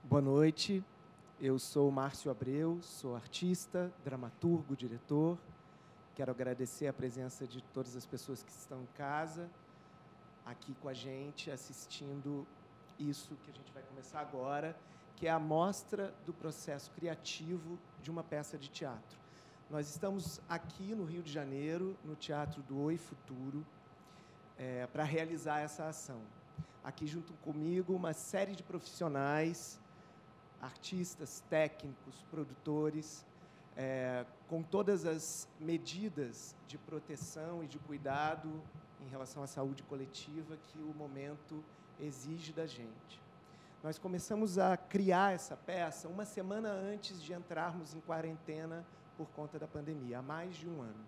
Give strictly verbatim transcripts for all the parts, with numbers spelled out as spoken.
Boa noite, eu sou Márcio Abreu, sou artista, dramaturgo, diretor. Quero agradecer a presença de todas as pessoas que estão em casa, aqui com a gente, assistindo isso que a gente vai começar agora, que é a mostra do processo criativo de uma peça de teatro. Nós estamos aqui no Rio de Janeiro, no Teatro do Oi Futuro, é, para realizar essa ação. Aqui junto comigo uma série de profissionais, artistas, técnicos, produtores, é, com todas as medidas de proteção e de cuidado em relação à saúde coletiva que o momento exige da gente. Nós começamos a criar essa peça uma semana antes de entrarmos em quarentena por conta da pandemia, há mais de um ano.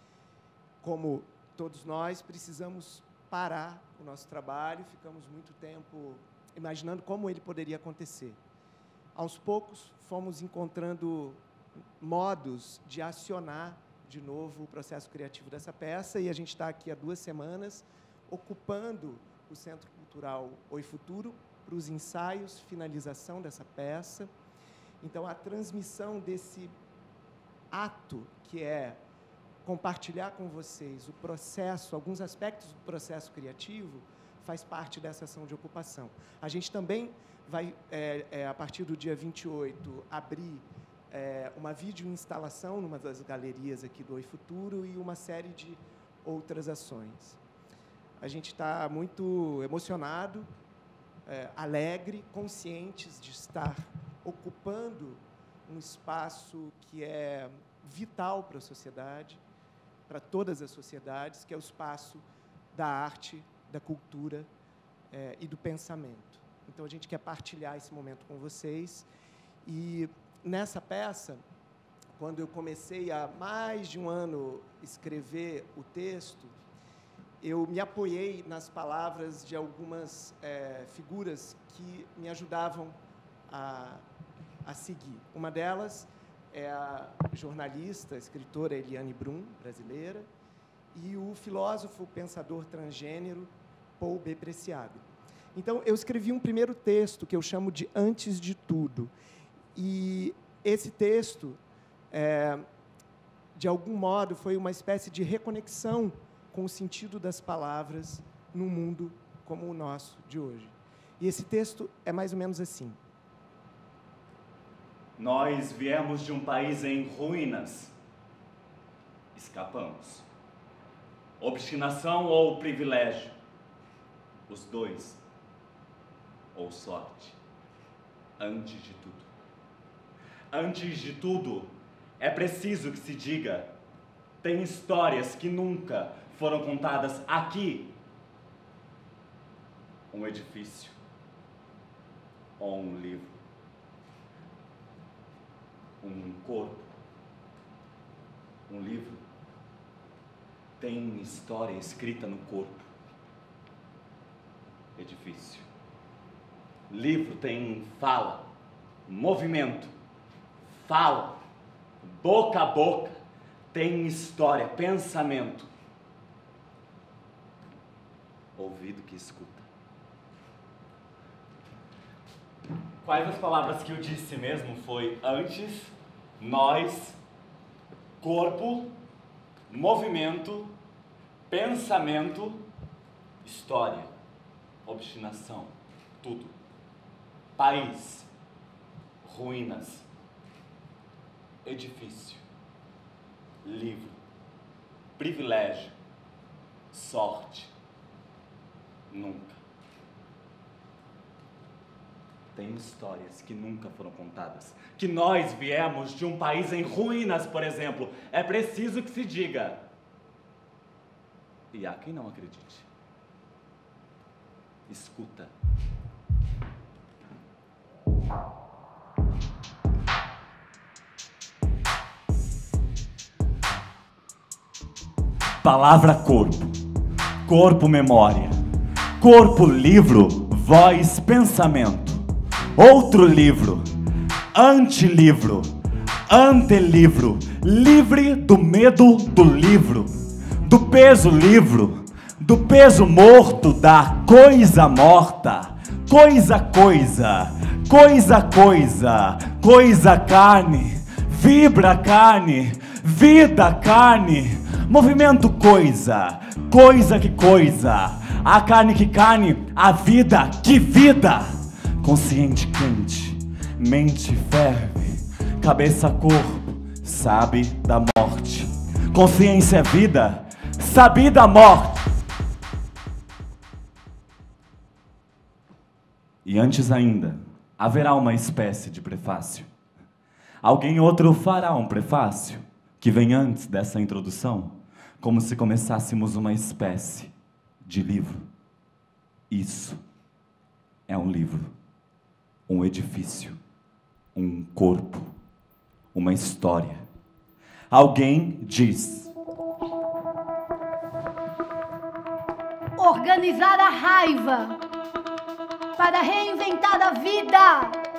Como todos nós, precisamos parar o nosso trabalho, ficamos muito tempo imaginando como ele poderia acontecer. Aos poucos, fomos encontrando modos de acionar de novo o processo criativo dessa peça, e a gente está aqui há duas semanas, ocupando o Centro Cultural Oi Futuro para os ensaios, finalização dessa peça. Então, a transmissão desse ato, que é compartilhar com vocês o processo, alguns aspectos do processo criativo, faz parte dessa ação de ocupação. A gente também vai, é, é, a partir do dia vinte e oito, abrir é, uma videoinstalação numa das galerias aqui do Oi Futuro e uma série de outras ações. A gente está muito emocionado, é, alegre, conscientes de estar ocupando um espaço que é vital para a sociedade, para todas as sociedades, que é o espaço da arte, da cultura é, e do pensamento. Então, a gente quer partilhar esse momento com vocês. E, nessa peça, quando eu comecei há mais de um ano escrever o texto, eu me apoiei nas palavras de algumas é, figuras que me ajudavam a, a seguir. Uma delas é a jornalista, escritora Eliane Brum, brasileira, e o filósofo, pensador transgênero Paul B. Preciado. Então, eu escrevi um primeiro texto que eu chamo de Antes de Tudo. E esse texto, é, de algum modo, foi uma espécie de reconexão com o sentido das palavras num mundo como o nosso de hoje. E esse texto é mais ou menos assim. Nós viemos de um país em ruínas. Escapamos. Obstinação ou privilégio? Os dois. Ou sorte? Antes de tudo. Antes de tudo, é preciso que se diga: tem histórias que nunca foram contadas aqui. Um edifício ou um livro. Um corpo. Um livro tem história escrita no corpo. Edifício. Livro tem fala, movimento, fala, boca a boca, tem história, pensamento. Ouvido que escuta. Quais as palavras que eu disse mesmo? Foi antes, nós, corpo, movimento, pensamento, história, obstinação, tudo. País, ruínas, edifício, livro, privilégio, sorte, nunca. Tem histórias que nunca foram contadas. Que nós viemos de um país em ruínas, por exemplo. É preciso que se diga. E há quem não acredite. Escuta. Palavra corpo, corpo memória, corpo livro, voz pensamento, outro livro, antilivro, antelivro, livre do medo do livro, do peso livro, do peso morto da coisa morta, coisa coisa, Coisa, coisa, coisa, carne, vibra carne, vida carne, movimento coisa, coisa que coisa, a carne que carne, a vida que vida. Consciente quente, mente ferve, cabeça corpo, sabe da morte. Consciência é vida, sabe da morte. E antes ainda, haverá uma espécie de prefácio. Alguém outro fará um prefácio, que vem antes dessa introdução, como se começássemos uma espécie de livro. Isso é um livro, um edifício, um corpo, uma história. Alguém diz: organizar a raiva para reinventar a vida.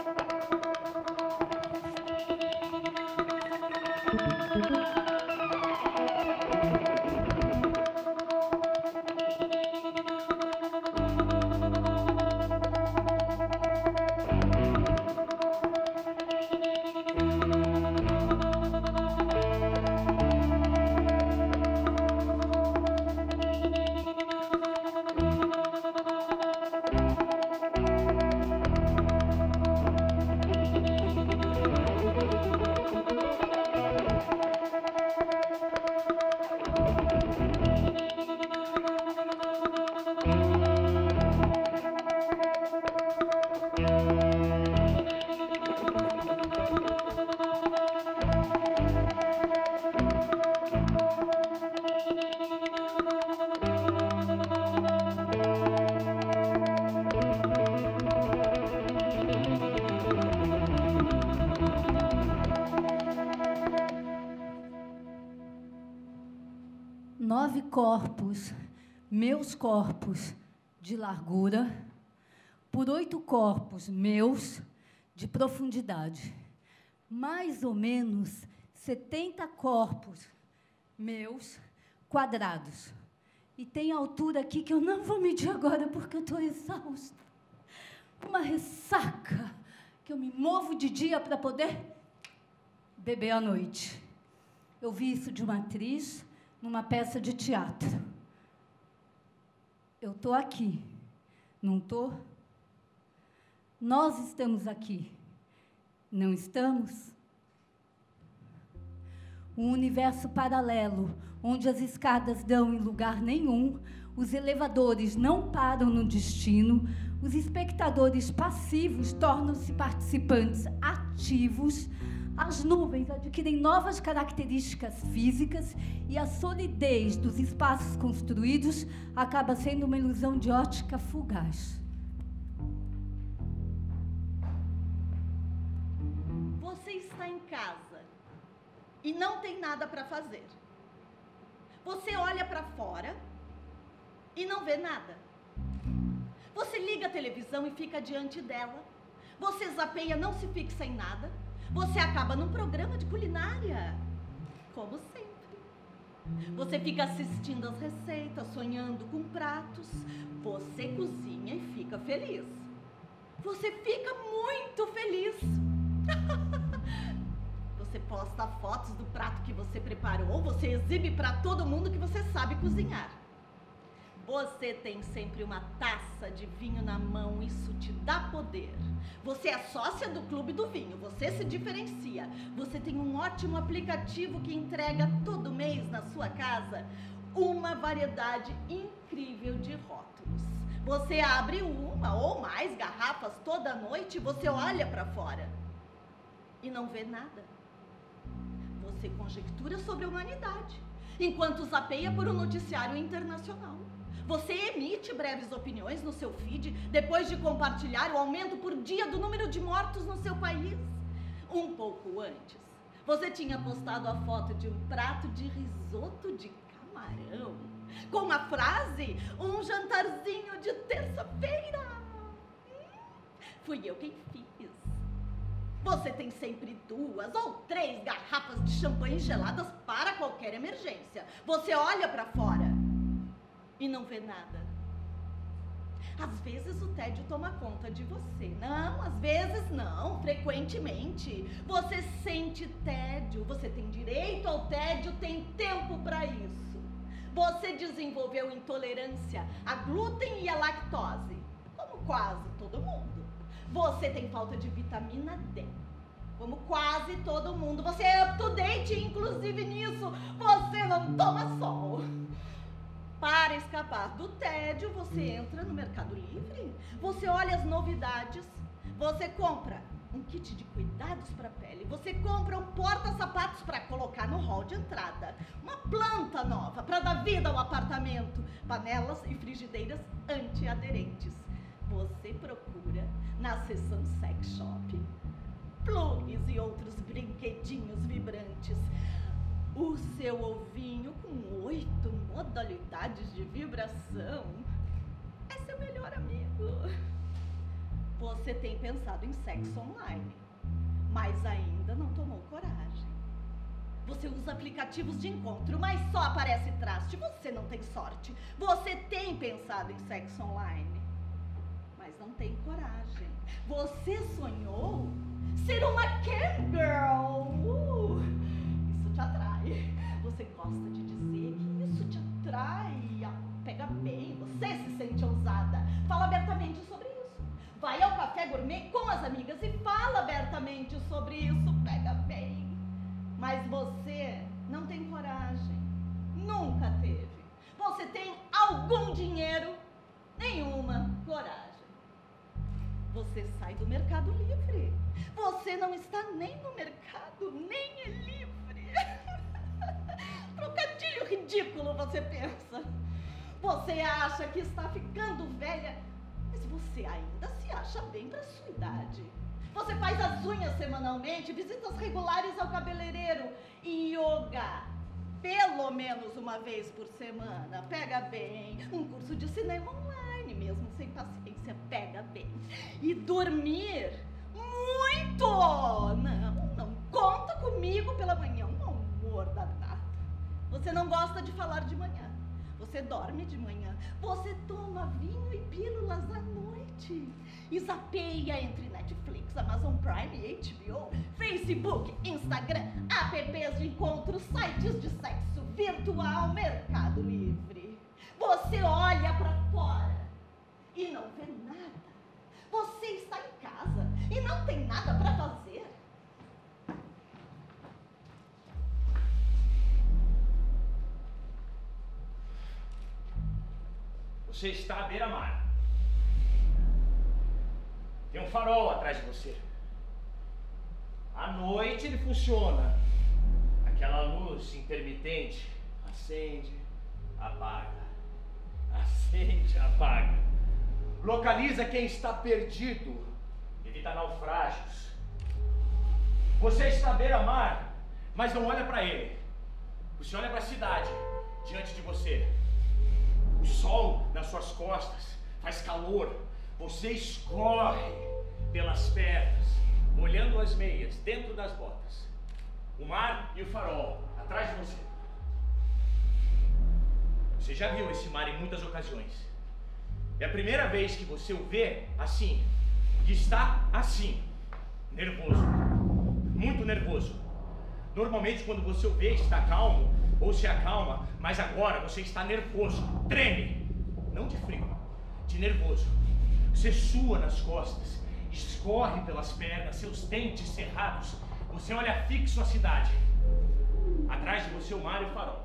Nove corpos, meus corpos, de largura, por oito corpos meus, de profundidade. Mais ou menos setenta corpos meus, quadrados. E tem altura aqui que eu não vou medir agora, porque eu estou exausta. Uma ressaca, que eu me movo de dia para poder beber à noite. Eu vi isso de uma atriz numa peça de teatro. Eu estou aqui, não estou? Nós estamos aqui, não estamos? Um universo paralelo, onde as escadas dão em lugar nenhum, os elevadores não param no destino, os espectadores passivos tornam-se participantes ativos, as nuvens adquirem novas características físicas e a solidez dos espaços construídos acaba sendo uma ilusão de ótica fugaz. Você está em casa e não tem nada para fazer. Você olha para fora e não vê nada. Você liga a televisão e fica diante dela. Você zapeia, não se fixa em nada. Você acaba num programa de culinária, como sempre. Você fica assistindo as receitas, sonhando com pratos. Você cozinha e fica feliz. Você fica muito feliz. Você posta fotos do prato que você preparou, você exibe para todo mundo que você sabe cozinhar. Você tem sempre uma taça de vinho na mão, isso te dá poder. Você é sócia do Clube do Vinho, você se diferencia. Você tem um ótimo aplicativo que entrega todo mês na sua casa uma variedade incrível de rótulos. Você abre uma ou mais garrafas toda noite e você olha para fora e não vê nada. Você conjectura sobre a humanidade, enquanto zapeia por um noticiário internacional. Você emite breves opiniões no seu feed, depois de compartilhar o aumento por dia do número de mortos no seu país. Um pouco antes, você tinha postado a foto de um prato de risoto de camarão, com a frase, um jantarzinho de terça-feira. Hum, fui eu quem fiz. Você tem sempre duas ou três garrafas de champanhe geladas para qualquer emergência. Você olha para fora e não vê nada. Às vezes o tédio toma conta de você. Não, às vezes não, frequentemente. Você sente tédio, você tem direito ao tédio, tem tempo para isso. Você desenvolveu intolerância a glúten e a lactose, como quase todo mundo. Você tem falta de vitamina D, como quase todo mundo. Você é up to date, inclusive nisso. Você não toma sol. Para escapar do tédio, você entra no Mercado Livre, você olha as novidades, você compra um kit de cuidados para a pele, você compra um porta-sapatos para colocar no hall de entrada, uma planta nova para dar vida ao apartamento, panelas e frigideiras antiaderentes. Você procura na seção sex shop plugs e outros brinquedinhos vibrantes. O seu ovinho com oito modalidades de vibração é seu melhor amigo. Você tem pensado em sexo online, mas ainda não tomou coragem. Você usa aplicativos de encontro, mas só aparece traste. Você não tem sorte. Você tem pensado em sexo online, mas não tem coragem. Você sonhou ser uma cam girl. Uh, isso te atrai. Você gosta de dizer que isso te atrai. Pega bem, você se sente ousada. Fala abertamente sobre isso. Vai ao café gourmet com as amigas e fala abertamente sobre isso. Pega bem. Mas você não tem coragem. Nunca teve. Você tem algum dinheiro, nenhuma coragem. Você sai do Mercado Livre. Você não está nem no mercado, nem é livre. Trocadilho ridículo, você pensa. Você acha que está ficando velha, mas você ainda se acha bem para sua idade. Você faz as unhas semanalmente, visitas regulares ao cabeleireiro e yoga pelo menos uma vez por semana. Pega bem. Um curso de cinema online, mesmo sem paciência, pega bem. E dormir muito. Não, não conta comigo pela manhã, um amor danado. Você não gosta de falar de manhã. Você dorme de manhã, você toma vinho e pílulas à noite. E zapeia entre Netflix, Amazon Prime, H B O, Facebook, Instagram, apps de encontro, sites de sexo virtual, Mercado Livre. Você olha pra fora e não vê nada. Você está em casa e não tem nada pra fazer. Você está à beira-mar. Tem um farol atrás de você. À noite ele funciona. Aquela luz intermitente. Acende, apaga. Acende, apaga. Localiza quem está perdido. Evita naufrágios. Você está à beira-mar, mas não olha para ele. Você olha para a cidade diante de você. O sol nas suas costas, faz calor, você escorre pelas pernas, molhando as meias, dentro das botas. O mar e o farol, atrás de você. Você já viu esse mar em muitas ocasiões. É a primeira vez que você o vê assim, e está assim, nervoso, muito nervoso. Normalmente quando você o vê, está calmo, ou se acalma, mas agora você está nervoso, treme, não de frio, de nervoso. Você sua nas costas, escorre pelas pernas, seus dentes cerrados, você olha fixo a cidade, atrás de você o mar e o farol.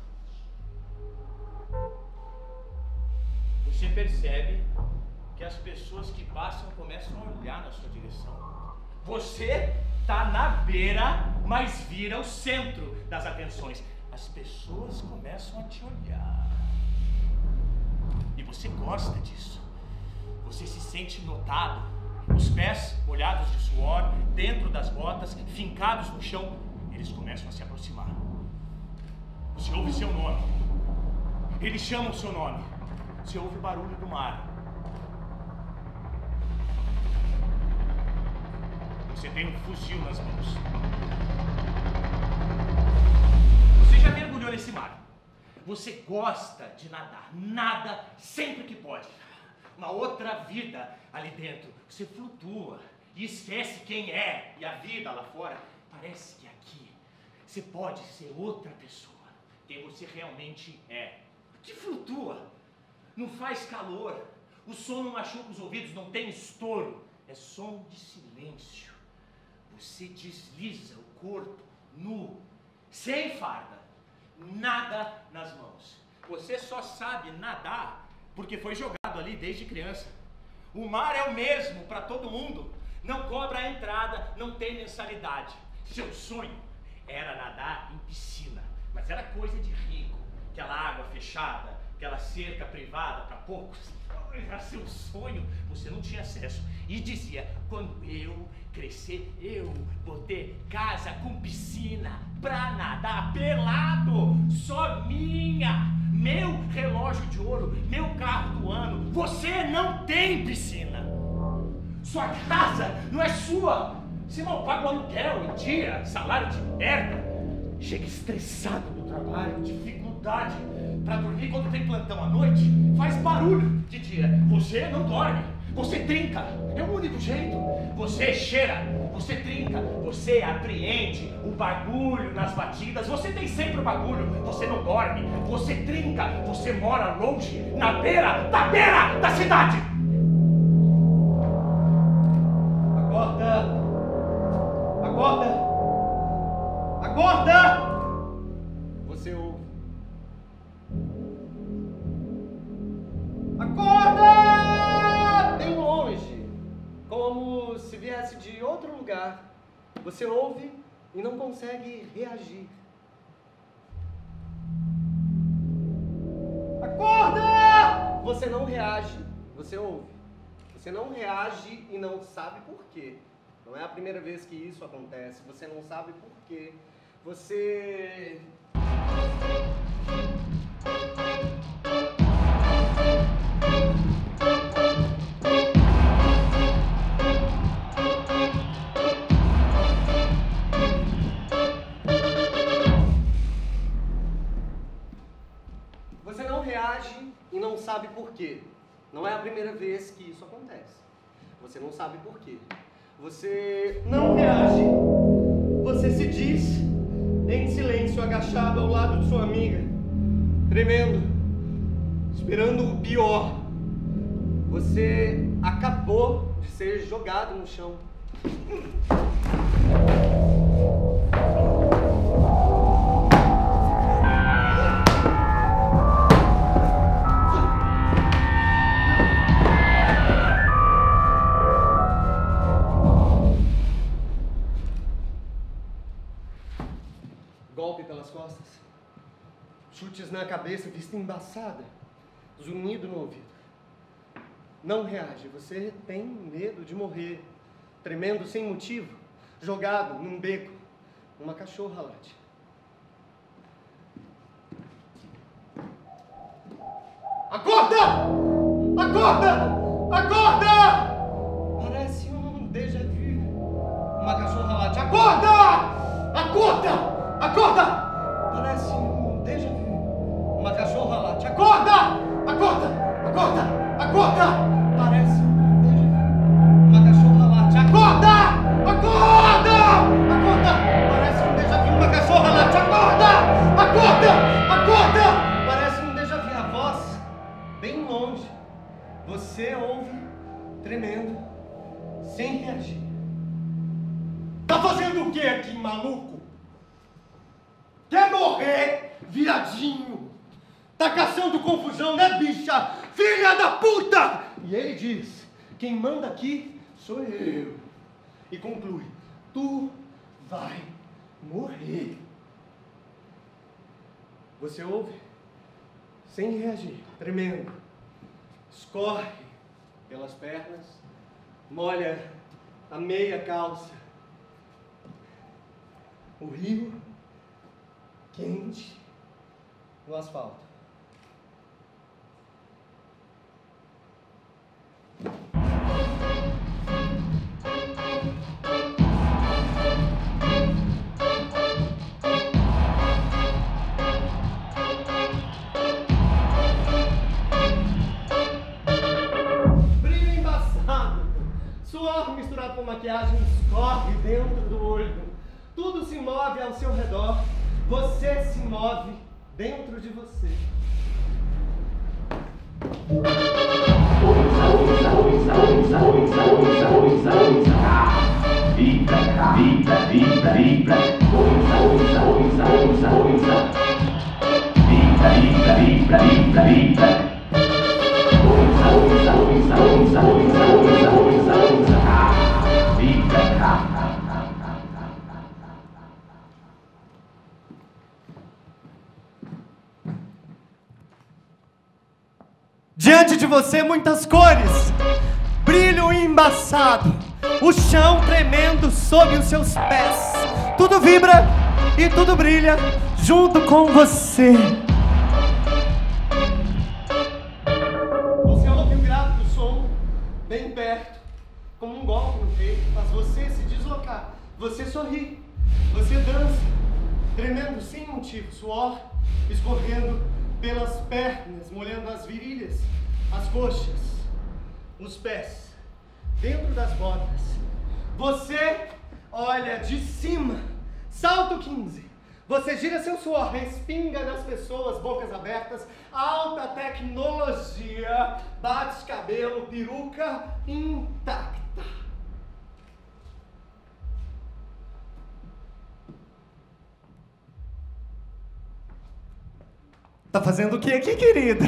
Você percebe que as pessoas que passam começam a olhar na sua direção. Você está na beira, mas vira o centro das atenções. As pessoas começam a te olhar. E você gosta disso. Você se sente notado. Os pés molhados de suor, dentro das botas, fincados no chão, eles começam a se aproximar. Você ouve seu nome. Eles chamam seu nome. Você ouve o barulho do mar. Você tem um fuzil nas mãos. Você já mergulhou nesse mar. Você gosta de nadar. Nada sempre que pode. uma outra vida ali dentro. Você flutua e esquece quem é. E a vida lá fora, parece que aqui você pode ser outra pessoa, quem você realmente é. Que flutua, não faz calor, o som não machuca os ouvidos, não tem estouro, é som de silêncio. Você desliza o corpo nu, sem farda, nada nas mãos. Você só sabe nadar porque foi jogado ali desde criança. O mar é o mesmo para todo mundo, não cobra a entrada, não tem mensalidade. Seu sonho era nadar em piscina, mas era coisa de rico. Aquela água fechada, aquela cerca privada para poucos, era seu sonho, você não tinha acesso. E dizia, quando eu crescer, eu vou ter casa com piscina pra nadar pelado, só minha, meu relógio de ouro, meu carro do ano. Você não tem piscina, sua casa não é sua, você mal paga o aluguel em dia, salário de merda, chega estressado no trabalho, dificuldade para dormir quando tem plantão à noite, faz barulho de dia, você não dorme, você trinca, é o único jeito, você cheira, você trinca, você apreende o bagulho nas batidas, você tem sempre o bagulho, você não dorme, você trinca, você mora longe, na beira, da beira da cidade. Acorda, acorda, acorda! Você ouve. Acorda! Bem longe, como se viesse de outro lugar. Você ouve e não consegue reagir. Acorda! Você não reage, você ouve. Você não reage e não sabe por quê. Não é a primeira vez que isso acontece. Você não sabe por quê. Você... Você não reage e não sabe por quê. Não é a primeira vez que isso acontece. Você não sabe por quê. Você não reage. Você se diz em silêncio, agachado ao lado de sua amiga, tremendo, esperando o pior. Você acabou de ser jogado no chão. Golpe pelas costas, chutes na cabeça, vista embaçada, zunido no ouvido. Não reage, você tem medo de morrer, tremendo sem motivo, jogado num beco, uma cachorra late. Acorda! Acorda! Acorda! Parece um déjà vu. Uma cachorra late. Acorda! Acorda! Acorda! Parece um déjà vu. Uma cachorra late. Acorda! Acorda! Acorda! Acorda! Parece um déjà vu. Uma cachorra late. Acorda! Acorda! Acorda! Parece um déjà vu. Uma cachorra late. Acorda! Acorda! Acorda! Parece um déjà vu. A voz bem longe. Você ouve tremendo, sem reagir. Tá fazendo o que aqui, maluco? Quer morrer, viadinho? Tá caçando confusão, né, bicha? Filha da puta! E ele diz, quem manda aqui sou eu. E conclui, tu vai morrer. Você ouve? Sem reagir, tremendo. Escorre pelas pernas, molha a meia calça. O rio quente no asfalto. Suor misturado com maquiagem escorre dentro do olho. Tudo se move ao seu redor. Você se move dentro de você. Vibra, vibra, vibra, vibra. Vibra, vibra, vibra, vibra, vibra. Diante de você, muitas cores, brilho embaçado, o chão tremendo sob os seus pés. Tudo vibra e tudo brilha junto com você. Você ouve o grave do som bem perto, como um golpe no peito, faz você se deslocar. Você sorri, você dança, tremendo sem motivo, suor escorrendo pelas pernas, molhando as virilhas, as coxas, os pés, dentro das botas. Você olha de cima, salto quinze. Você gira seu suor, respinga nas pessoas, bocas abertas, alta tecnologia, bate cabelo, peruca intacta. Tá fazendo o que aqui, querida?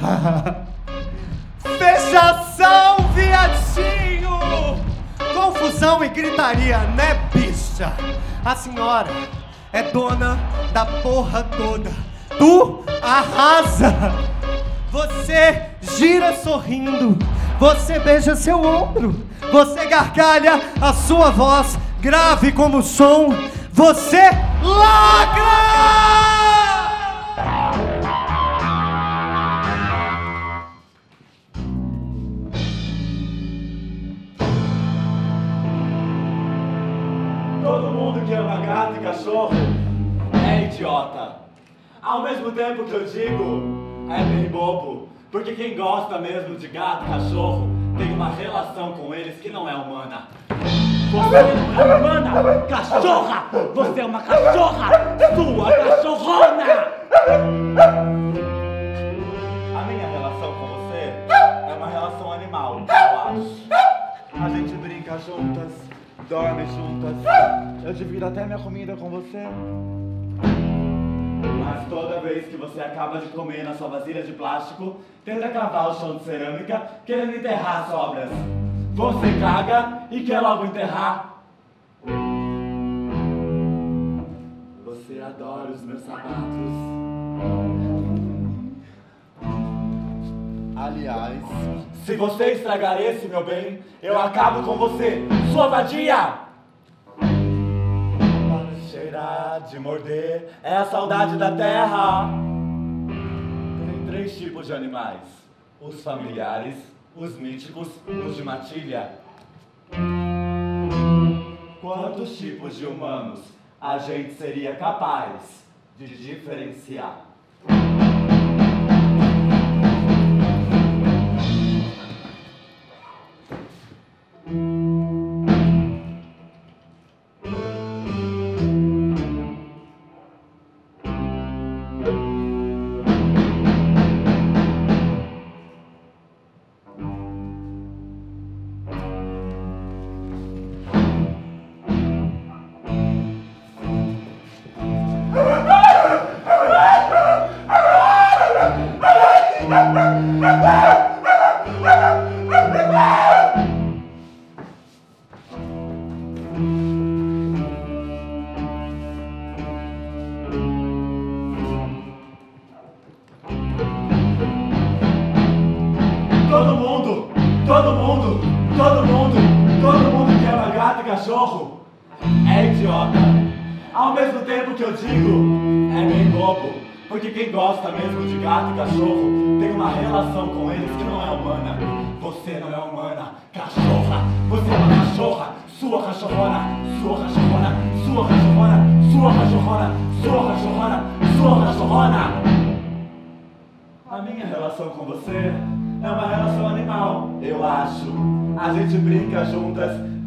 Fechação, viadinho! Confusão e gritaria, né, bicha? A senhora é dona da porra toda. Tu arrasa! Você gira sorrindo. Você beija seu ombro. Você gargalha a sua voz, grave como som. Você lagra! Todo mundo que ama gato e cachorro é idiota. Ao mesmo tempo que eu digo, é bem bobo. Porque quem gosta mesmo de gato e cachorro tem uma relação com eles que não é humana. Você não é humana, cachorra! Você é uma cachorra! Sua cachorrona! A minha relação com você é uma relação animal, eu acho. A gente brinca juntas, dorme juntas, eu divido até minha comida com você. Mas toda vez que você acaba de comer na sua vasilha de plástico, tenta cavar o chão de cerâmica, querendo enterrar as sobras. Você caga e quer logo enterrar. Você adora os meus sapatos. Aliás, se você estragar esse, meu bem, eu acabo com você, sua vadia! Para cheirar, de morder, é a saudade da terra. Tem três tipos de animais: os familiares, os míticos, os de matilha. Quantos tipos de humanos a gente seria capaz de diferenciar? Todo mundo, todo mundo, todo mundo, todo mundo que ama gato e cachorro é idiota. Ao mesmo tempo que eu digo, é bem bobo. Porque quem gosta mesmo de gato e cachorro tem uma relação com eles que não é humana. Você não é humana, cachorra. Você é uma cachorra, sua cachorrona, sua cachorrona, sua cachorrona, sua cachorrona, sua cachorrona, sua cachorrona. A minha relação com você é uma relação animal, eu acho. A gente brinca juntas,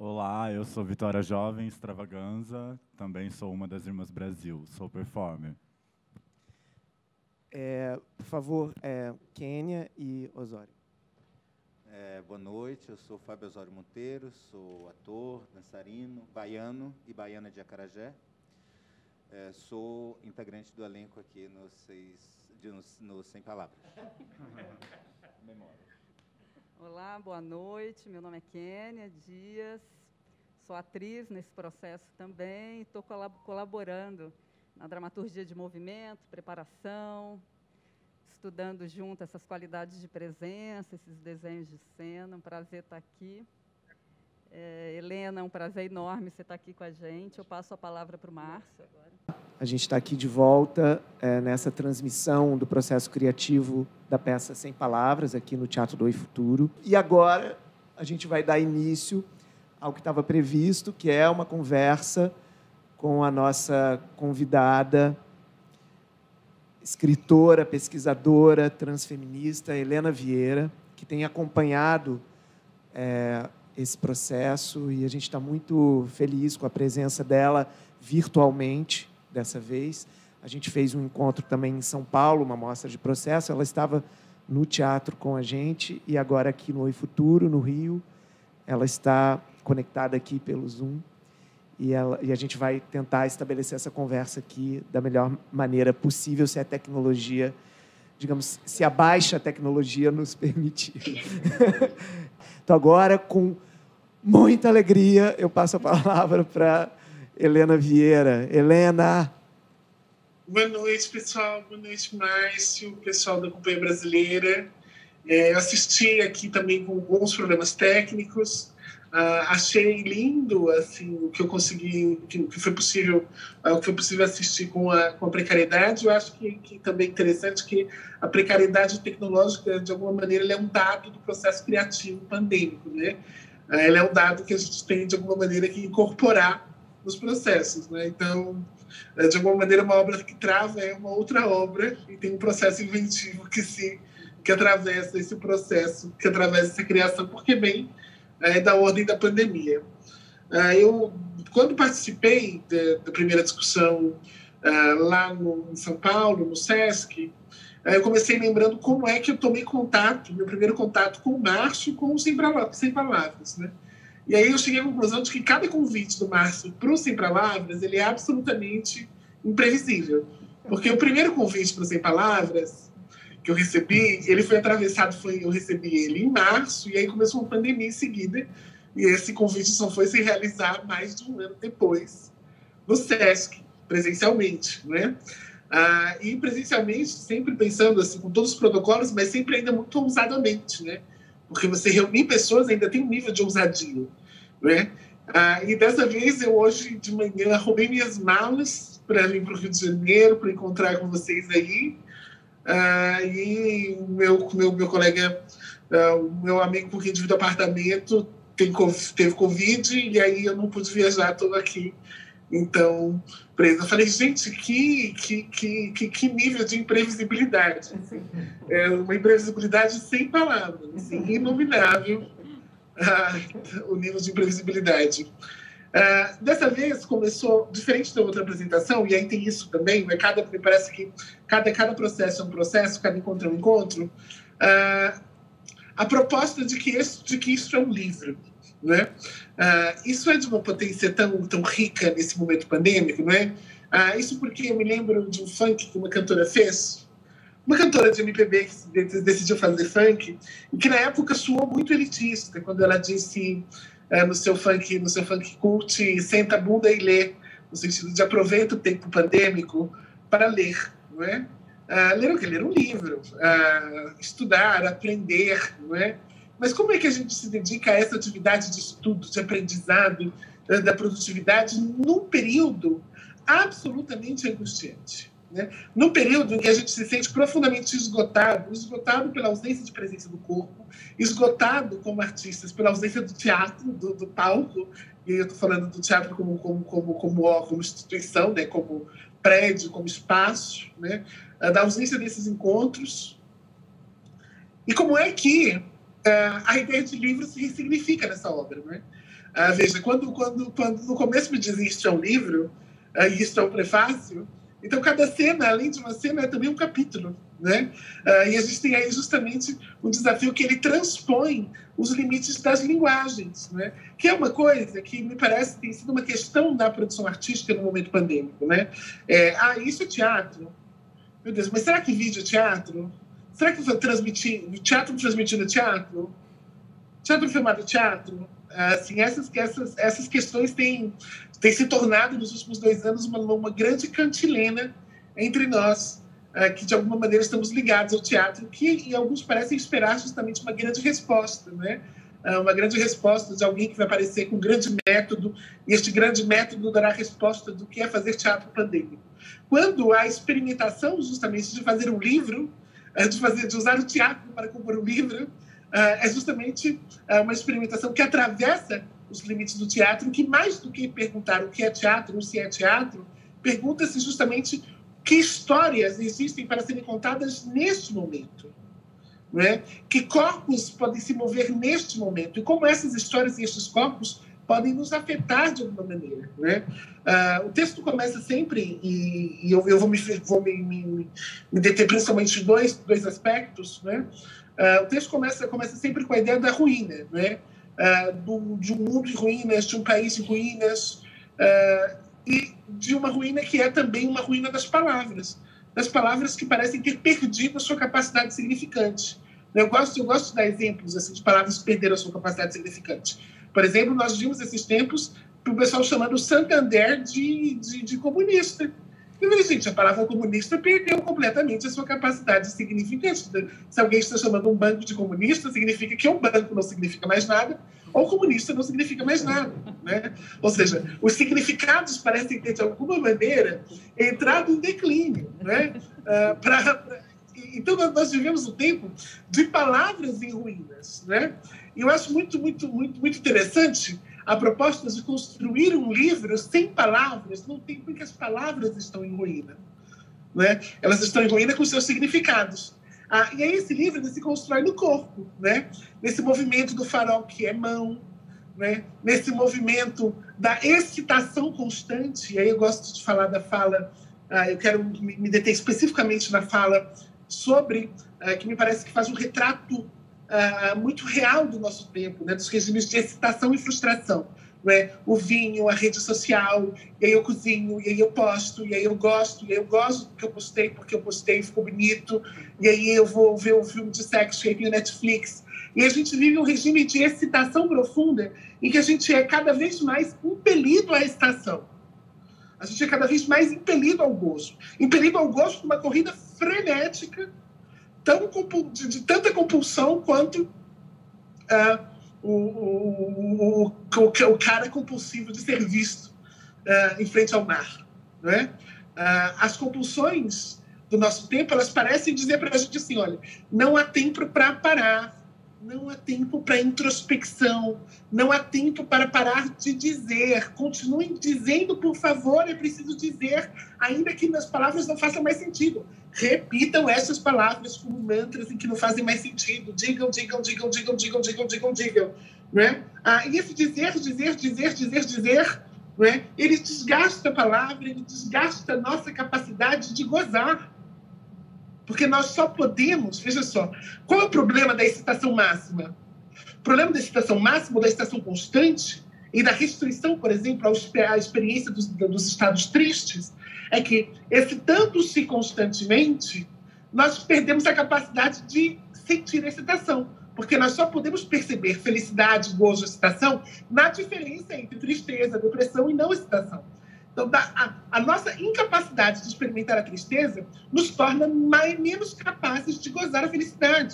Olá, eu sou Vitória Jovem Extravaganza, também sou uma das Irmãs Brasil, sou performer. É, por favor, é, Kênia e Osório. É, boa noite, eu sou Fábio Osório Monteiro, sou ator, dançarino, baiano e baiana de Acarajé. É, sou integrante do elenco aqui no, seis, de, no, no Sem Palavras. Memória. Olá, boa noite, meu nome é Kênia Dias, sou atriz nesse processo também, estou colaborando na dramaturgia de movimento, preparação, estudando junto essas qualidades de presença, esses desenhos de cena. Um prazer estar aqui. É, Helena, é um prazer enorme você estar aqui com a gente. Eu passo a palavra para o Márcio agora. A gente está aqui de volta é, nessa transmissão do processo criativo da peça Sem Palavras, aqui no Teatro do Oi Futuro. E agora a gente vai dar início ao que estava previsto, que é uma conversa com a nossa convidada, escritora, pesquisadora, transfeminista, Helena Vieira, que tem acompanhado é, esse processo, e a gente está muito feliz com a presença dela virtualmente, dessa vez. A gente fez um encontro também em São Paulo, uma mostra de processo, ela estava no teatro com a gente, e agora aqui no Oi Futuro, no Rio, ela está conectada aqui pelo Zoom, e, ela, e a gente vai tentar estabelecer essa conversa aqui da melhor maneira possível, se a tecnologia, digamos, se a baixa tecnologia nos permitir. Então, agora, com muita alegria, eu passo a palavra para Helena Vieira. Helena! Boa noite, pessoal. Boa noite, Márcio, pessoal da Companhia Brasileira. É, eu assisti aqui também com alguns problemas técnicos. Uh, achei lindo assim o que eu consegui, que, que foi possível, uh, o que foi possível assistir com a, com a precariedade. Eu acho que, que também é interessante que a precariedade tecnológica, de alguma maneira, ela é um dado do processo criativo pandêmico, né? Uh, ela é um dado que a gente tem, de alguma maneira, que incorporar nos processos, né? Então, uh, de alguma maneira, uma obra que trava é uma outra obra e tem um processo inventivo que se que atravessa esse processo, que atravessa essa criação, porque bem é da ordem da pandemia. Eu, quando participei da, da primeira discussão lá no, em São Paulo, no Sesc, eu comecei lembrando como é que eu tomei contato, meu primeiro contato com o Márcio, com o Sem Palavras, Sem Palavras, né? E aí eu cheguei à conclusão de que cada convite do Márcio para o Sem Palavras, ele é absolutamente imprevisível. Porque o primeiro convite para o Sem Palavras que eu recebi, ele foi atravessado, foi, eu recebi ele em março, e aí começou uma pandemia em seguida, e esse convite só foi se realizar mais de um ano depois, no Sesc, presencialmente, né? Ah, e presencialmente, sempre pensando assim, com todos os protocolos, mas sempre ainda muito ousadamente, né? Porque você reunir pessoas ainda tem um nível de ousadia, né? Ah, e dessa vez, eu hoje de manhã arrumei minhas malas para vir para o Rio de Janeiro, para encontrar com vocês aí. Uh, e o meu, meu, meu colega, uh, o meu amigo com quem divido apartamento tem, teve Covid, e aí eu não pude viajar, estou aqui. Então, preso. Eu falei, gente, que, que, que, que nível de imprevisibilidade. Assim. É uma imprevisibilidade sem palavras, assim, inominável uh, o nível de imprevisibilidade. Uh, dessa vez começou diferente da outra apresentação, e aí tem isso também, né? Cada, me parece que cada, cada processo é um processo, cada encontro é um encontro. Uh, a proposta de que, esse, de que isso é um livro, né? Uh, isso é de uma potência tão, tão rica nesse momento pandêmico, não é? Uh, isso porque eu me lembro de um funk que uma cantora fez, uma cantora de M P B que decidiu fazer funk, e que na época soou muito elitista, quando ela disse... É, no seu funk, no seu funk cult, senta a bunda e lê, no sentido de aproveita o tempo pandêmico para ler, não é? Ah, ler o quê? Ler um livro, ah, estudar, aprender, não é? Mas como é que a gente se dedica a essa atividade de estudo, de aprendizado, da produtividade, num período absolutamente angustiante? Né? Num período em que a gente se sente profundamente esgotado, esgotado pela ausência de presença do corpo, esgotado como artistas pela ausência do teatro, do, do palco, e eu estou falando do teatro como, como, como, como, como instituição, né? Como prédio, como espaço, né? Da ausência desses encontros. E como é que uh, a ideia de livro se ressignifica nessa obra, né? Uh, veja, quando, quando, quando no começo me dizem isto é um livro, uh, e isto é um prefácio, então cada cena, além de uma cena, é também um capítulo, né? Uh, e a gente tem aí justamente um desafio que ele transpõe os limites das linguagens, né? Que é uma coisa que me parece tem sido uma questão da produção artística no momento pandêmico, né? É, ah, isso é teatro? Meu Deus, mas será que vídeo é teatro? Será que foi transmitindo, teatro transmitindo teatro? Teatro filmado teatro? Assim, essas, essas, essas questões têm, têm se tornado, nos últimos dois anos, uma, uma grande cantilena entre nós, uh, que, de alguma maneira, estamos ligados ao teatro, que, em alguns, parecem esperar justamente uma grande resposta, né? Uh, uma grande resposta de alguém que vai aparecer com um grande método, e este grande método dará a resposta do que é fazer teatro pandêmico. Quando a experimentação, justamente, de fazer um livro, uh, de, fazer, de usar o teatro para compor um livro, Uh, é justamente uh, uma experimentação que atravessa os limites do teatro, que mais do que perguntar o que é teatro ou se é teatro, pergunta-se justamente que histórias existem para serem contadas neste momento, né? Que corpos podem se mover neste momento e como essas histórias e estes corpos podem nos afetar de alguma maneira, né? Uh, o texto começa sempre, e, e eu, eu vou, me, vou me, me, me deter principalmente em dois, dois aspectos, né? Uh, o texto começa, começa sempre com a ideia da ruína, né? Uh, do, de um mundo em ruínas, de um país em ruínas, uh, e de uma ruína que é também uma ruína das palavras, das palavras que parecem ter perdido a sua capacidade significante. Eu gosto, eu gosto de dar exemplos assim, de palavras que perderam a sua capacidade significante. Por exemplo, nós vimos esses tempos o pessoal chamando Santander de, de, de comunista. Eu falei, gente, a palavra comunista perdeu completamente a sua capacidade significante. Se alguém está chamando um banco de comunista, significa que um banco não significa mais nada, ou comunista não significa mais nada, né? Ou seja, os significados parecem ter, de alguma maneira, entrado em declínio, né? Uh, pra, pra... Então, nós vivemos um tempo de palavras em ruínas, né? E eu acho muito, muito, muito, muito interessante a proposta de construir um livro sem palavras, num tempo em que as palavras estão em ruína, né? Elas estão em ruína com seus significados. Ah, e aí esse livro ele se constrói no corpo, né? Nesse movimento do farol que é mão, né? Nesse movimento da excitação constante. E aí eu gosto de falar da fala, ah, eu quero me, me deter especificamente na fala sobre, ah, que me parece que faz um retrato Uh, muito real do nosso tempo, né? Dos regimes de excitação e frustração. Né? O vinho, a rede social, e aí eu cozinho, e aí eu posto, e aí eu gosto, e aí eu gosto do que eu postei, porque eu postei, ficou bonito, e aí eu vou ver um filme de sexo, e aí no Netflix. E a gente vive um regime de excitação profunda em que a gente é cada vez mais impelido à excitação. A gente é cada vez mais impelido ao gozo. Impelido ao gozo por uma corrida frenética, Tão, de, de tanta compulsão quanto uh, o, o, o, o, o cara compulsivo de ser visto uh, em frente ao mar. Né? Uh, as compulsões do nosso tempo, elas parecem dizer para a gente assim, olha, não há tempo para parar, não há tempo para introspecção, não há tempo para parar de dizer. Continuem dizendo, por favor, é preciso dizer, ainda que as palavras não façam mais sentido. Repitam essas palavras como mantras em que não fazem mais sentido. Digam, digam, digam, digam, digam, digam, digam, digam. Né? Ah, e esse dizer, dizer, dizer, dizer, dizer, né? Ele desgasta a palavra, ele desgasta a nossa capacidade de gozar. Porque nós só podemos, veja só, qual é o problema da excitação máxima? O problema da excitação máxima, da excitação constante e da restrição, por exemplo, à experiência dos, dos estados tristes, é que, excitando-se constantemente, nós perdemos a capacidade de sentir excitação, porque nós só podemos perceber felicidade, gozo, excitação na diferença entre tristeza, depressão e não excitação. Então, a, a nossa incapacidade de experimentar a tristeza nos torna mais, menos capazes de gozar a felicidade.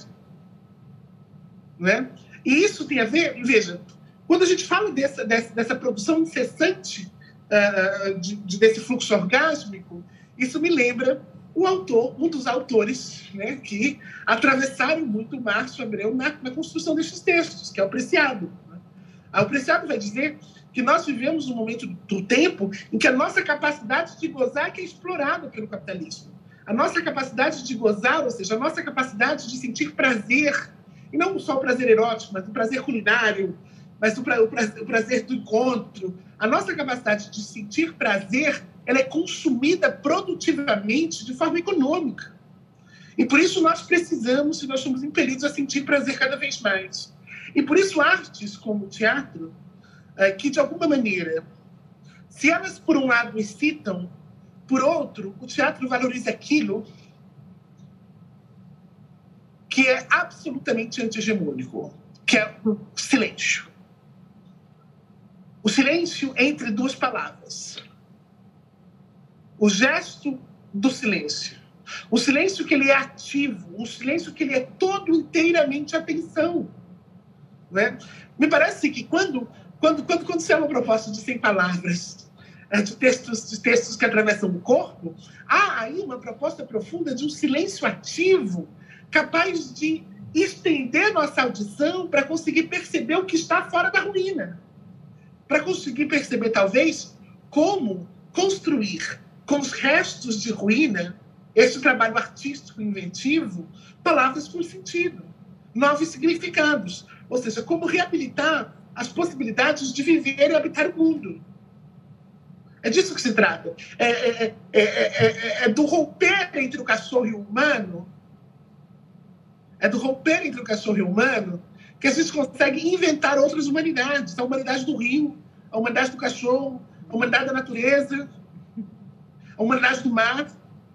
Não é? E isso tem a ver, veja, quando a gente fala dessa, dessa, dessa produção incessante uh, de, de, desse fluxo orgásmico, isso me lembra o autor, um dos autores, né, que atravessaram muito Márcio Abreu na, na construção destes textos, que é o Preciado. Né? O Preciado vai dizer que nós vivemos um momento do tempo em que a nossa capacidade de gozar é explorada pelo capitalismo. A nossa capacidade de gozar, ou seja, a nossa capacidade de sentir prazer e não só o prazer erótico, mas o prazer culinário, mas o, pra, o, prazer, o prazer do encontro. A nossa capacidade de sentir prazer, ela é consumida produtivamente de forma econômica. E por isso nós precisamos, e nós somos impelidos a sentir prazer cada vez mais. E por isso artes como o teatro, que de alguma maneira, se elas por um lado excitam, por outro, o teatro valoriza aquilo que é absolutamente anti-hegemônico, que é o silêncio. O silêncio entre duas palavras. O gesto do silêncio. O silêncio que ele é ativo, o silêncio que ele é todo inteiramente atenção. Né? Me parece que quando, quando, quando, quando se é uma proposta de cem palavras, de textos, de textos que atravessam o corpo, há aí uma proposta profunda de um silêncio ativo, capaz de estender nossa audição para conseguir perceber o que está fora da ruína. Para conseguir perceber, talvez, como construir com os restos de ruína esse trabalho artístico inventivo, palavras com sentido, novos significados. Ou seja, como reabilitar as possibilidades de viver e habitar o mundo. É disso que se trata. É, é, é, é, é do romper entre o cachorro e o humano, é do romper entre o cachorro e o humano que a gente consegue inventar outras humanidades. A humanidade do rio, a humanidade do cachorro, a humanidade da natureza, a humanidade do mar.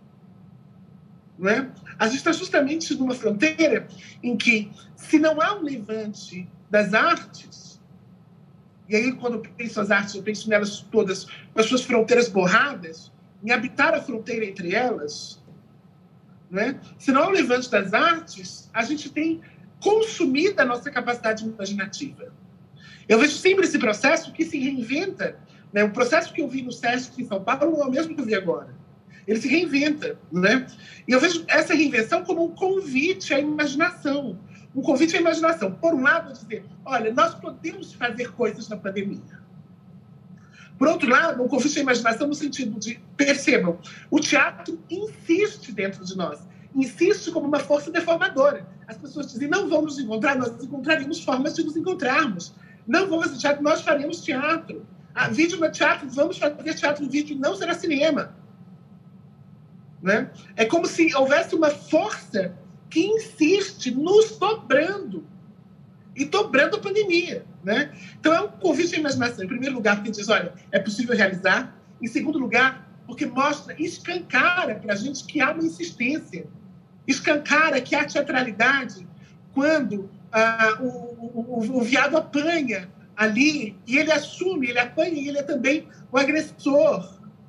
Não é? A gente está justamente numa fronteira em que, se não há um levante das artes, e aí quando eu penso as artes, eu penso nelas todas com as suas fronteiras borradas, em habitar a fronteira entre elas, não é? Se não há um levante das artes, a gente tem consumido a nossa capacidade imaginativa. Eu vejo sempre esse processo que se reinventa, né? O processo que eu vi no SESC em São Paulo não é o mesmo que eu vi agora. Ele se reinventa, né? E eu vejo essa reinvenção como um convite à imaginação. Um convite à imaginação. Por um lado, dizer, olha, nós podemos fazer coisas na pandemia. Por outro lado, um convite à imaginação no sentido de, percebam, o teatro insiste dentro de nós. Insiste como uma força deformadora. As pessoas dizem, não vamos nos encontrar, nós encontraremos formas de nos encontrarmos. Não vamos fazer teatro, nós faremos teatro. Ah, vídeo no teatro, vamos fazer teatro, vídeo não será cinema. Né? É como se houvesse uma força que insiste nos dobrando e dobrando a pandemia. Né? Então, é um convite à imaginação. Em primeiro lugar, porque diz, olha, é possível realizar. Em segundo lugar, porque mostra, escancara para a gente que há uma insistência. Escancara que há teatralidade quando ah, o, o, o viado apanha ali e ele assume, ele apanha e ele é também o agressor.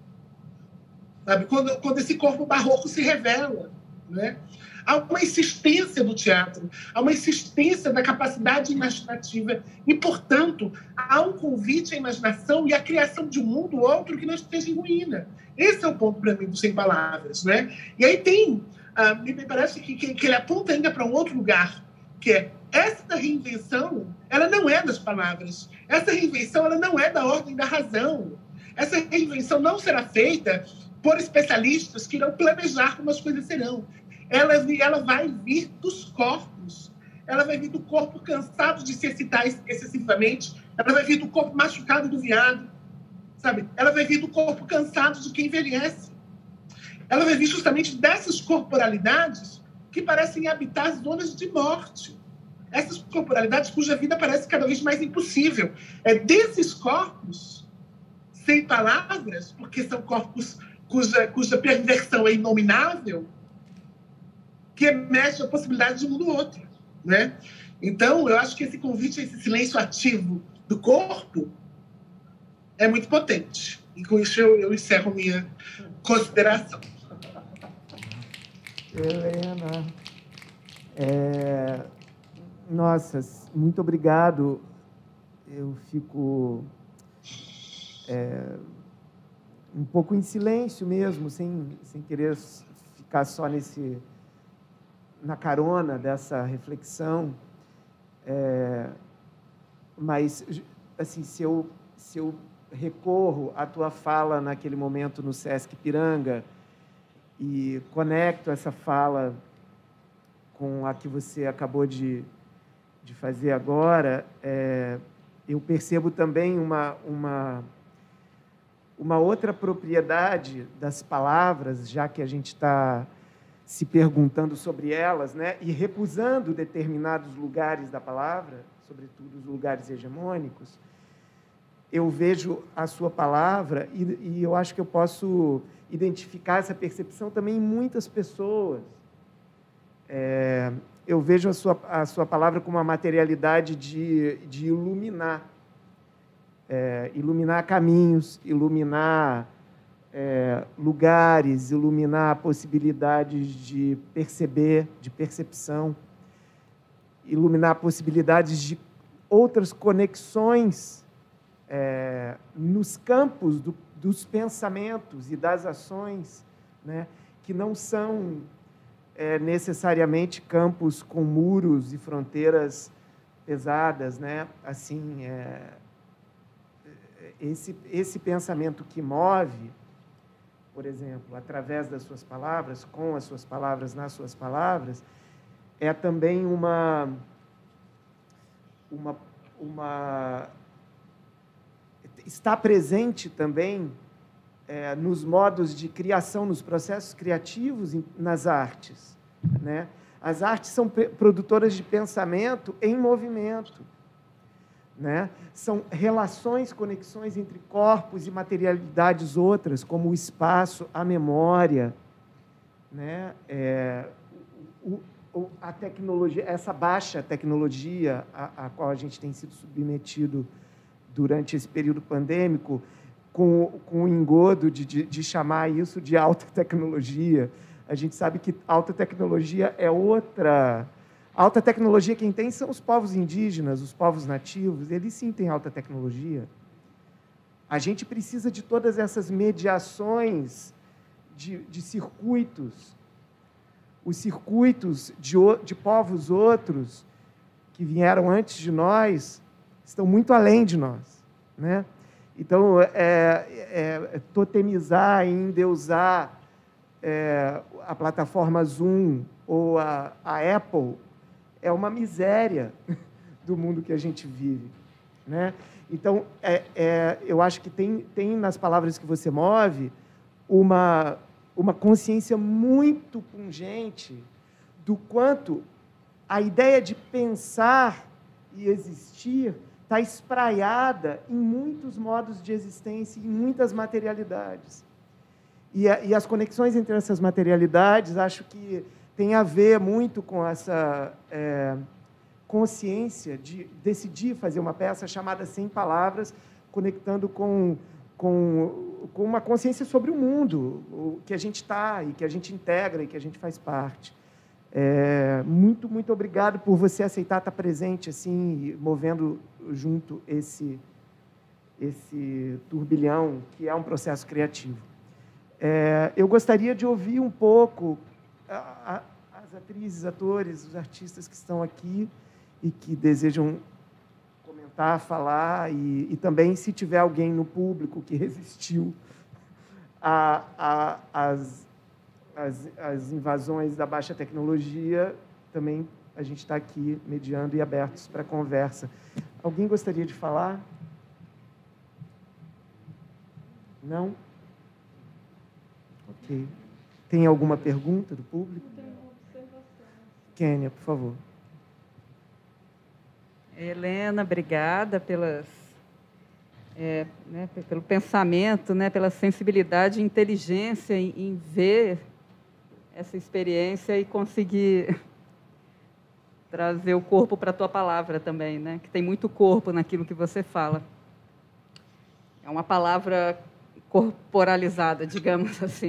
Sabe? Quando, quando esse corpo barroco se revela. Né? Há uma insistência do teatro, há uma insistência da capacidade imaginativa e, portanto, há um convite à imaginação e à criação de um mundo outro que não esteja em ruína. Esse é o ponto, para mim, do Sem Palavras. Né? E aí tem, ah, me parece que, que, que ele aponta ainda para um outro lugar, que é essa reinvenção, ela não é das palavras. Essa reinvenção, ela não é da ordem da razão. Essa reinvenção não será feita por especialistas que irão planejar como as coisas serão. Ela, ela vai vir dos corpos. Ela vai vir do corpo cansado de se excitar excessivamente. Ela vai vir do corpo machucado do viado. Sabe? Ela vai vir do corpo cansado de quem envelhece. Ela vai vir justamente dessas corporalidades que parecem habitar zonas de morte. Essas corporalidades cuja vida parece cada vez mais impossível. É desses corpos, sem palavras, porque são corpos cuja, cuja perversão é inominável, que emerge a possibilidade de um do outro. Né? Então, eu acho que esse convite a esse silêncio ativo do corpo é muito potente. E com isso eu, eu encerro minha consideração. Helena, é... nossa, muito obrigado. Eu fico é, um pouco em silêncio mesmo, sem, sem querer ficar só nesse, na carona dessa reflexão. É, mas, assim, se eu, se eu recorro à tua fala naquele momento no Sesc Ipiranga e conecto essa fala com a que você acabou de, de fazer agora, é, eu percebo também uma, uma, uma outra propriedade das palavras, já que a gente está se perguntando sobre elas, né, e recusando determinados lugares da palavra, sobretudo os lugares hegemônicos. Eu vejo a sua palavra e, e eu acho que eu posso identificar essa percepção também em muitas pessoas. É, eu vejo a sua, a sua palavra como uma materialidade de, de iluminar, é, iluminar caminhos, iluminar é, lugares, iluminar possibilidades de perceber, de percepção, iluminar possibilidades de outras conexões é, nos campos do, dos pensamentos e das ações, né, que não são é, necessariamente campos com muros e fronteiras pesadas, né? Assim, é, esse, esse pensamento que move, por exemplo, através das suas palavras, com as suas palavras, nas suas palavras, é também uma, uma, uma está presente também é, nos modos de criação, nos processos criativos, nas artes, né? As artes são produtoras de pensamento em movimento, né? São relações, conexões entre corpos e materialidades outras, como o espaço, a memória, né? É, o, o, a tecnologia, essa baixa tecnologia a, a qual a gente tem sido submetido durante esse período pandêmico, com, com o engodo de, de, de chamar isso de alta tecnologia. A gente sabe que alta tecnologia é outra... Alta tecnologia, quem tem são os povos indígenas, os povos nativos, eles sim têm alta tecnologia. A gente precisa de todas essas mediações de, de circuitos, os circuitos de, de povos outros que vieram antes de nós, estão muito além de nós, né? Então, é, é, totemizar e endeusar é, a plataforma Zoom ou a, a Apple é uma miséria do mundo que a gente vive, né? Então, é, é, eu acho que tem, tem nas palavras que você move uma, uma consciência muito pungente do quanto a ideia de pensar e existir está espraiada em muitos modos de existência, em muitas materialidades. E, a, e as conexões entre essas materialidades, acho que tem a ver muito com essa é, consciência de decidir fazer uma peça chamada Sem Palavras, conectando com, com, com uma consciência sobre o mundo, o que a gente está e que a gente integra e que a gente faz parte. É, muito, muito obrigado por você aceitar estar presente, assim, movendo junto esse, esse turbilhão, que é um processo criativo. É, eu gostaria de ouvir um pouco a, a, as atrizes, atores, os artistas que estão aqui e que desejam comentar, falar, e, e também, se tiver alguém no público que resistiu a, a, as As, as invasões da baixa tecnologia, também a gente está aqui mediando e abertos para conversa. Alguém gostaria de falar? Não? Ok. Tem alguma pergunta do público? Tem uma observação. Kênia, por favor. Helena, obrigada pelas, é, né, pelo pensamento, né, pela sensibilidade e inteligência em, em ver essa experiência e conseguir trazer o corpo para a tua palavra também, né? Que tem muito corpo naquilo que você fala. É uma palavra corporalizada, digamos assim.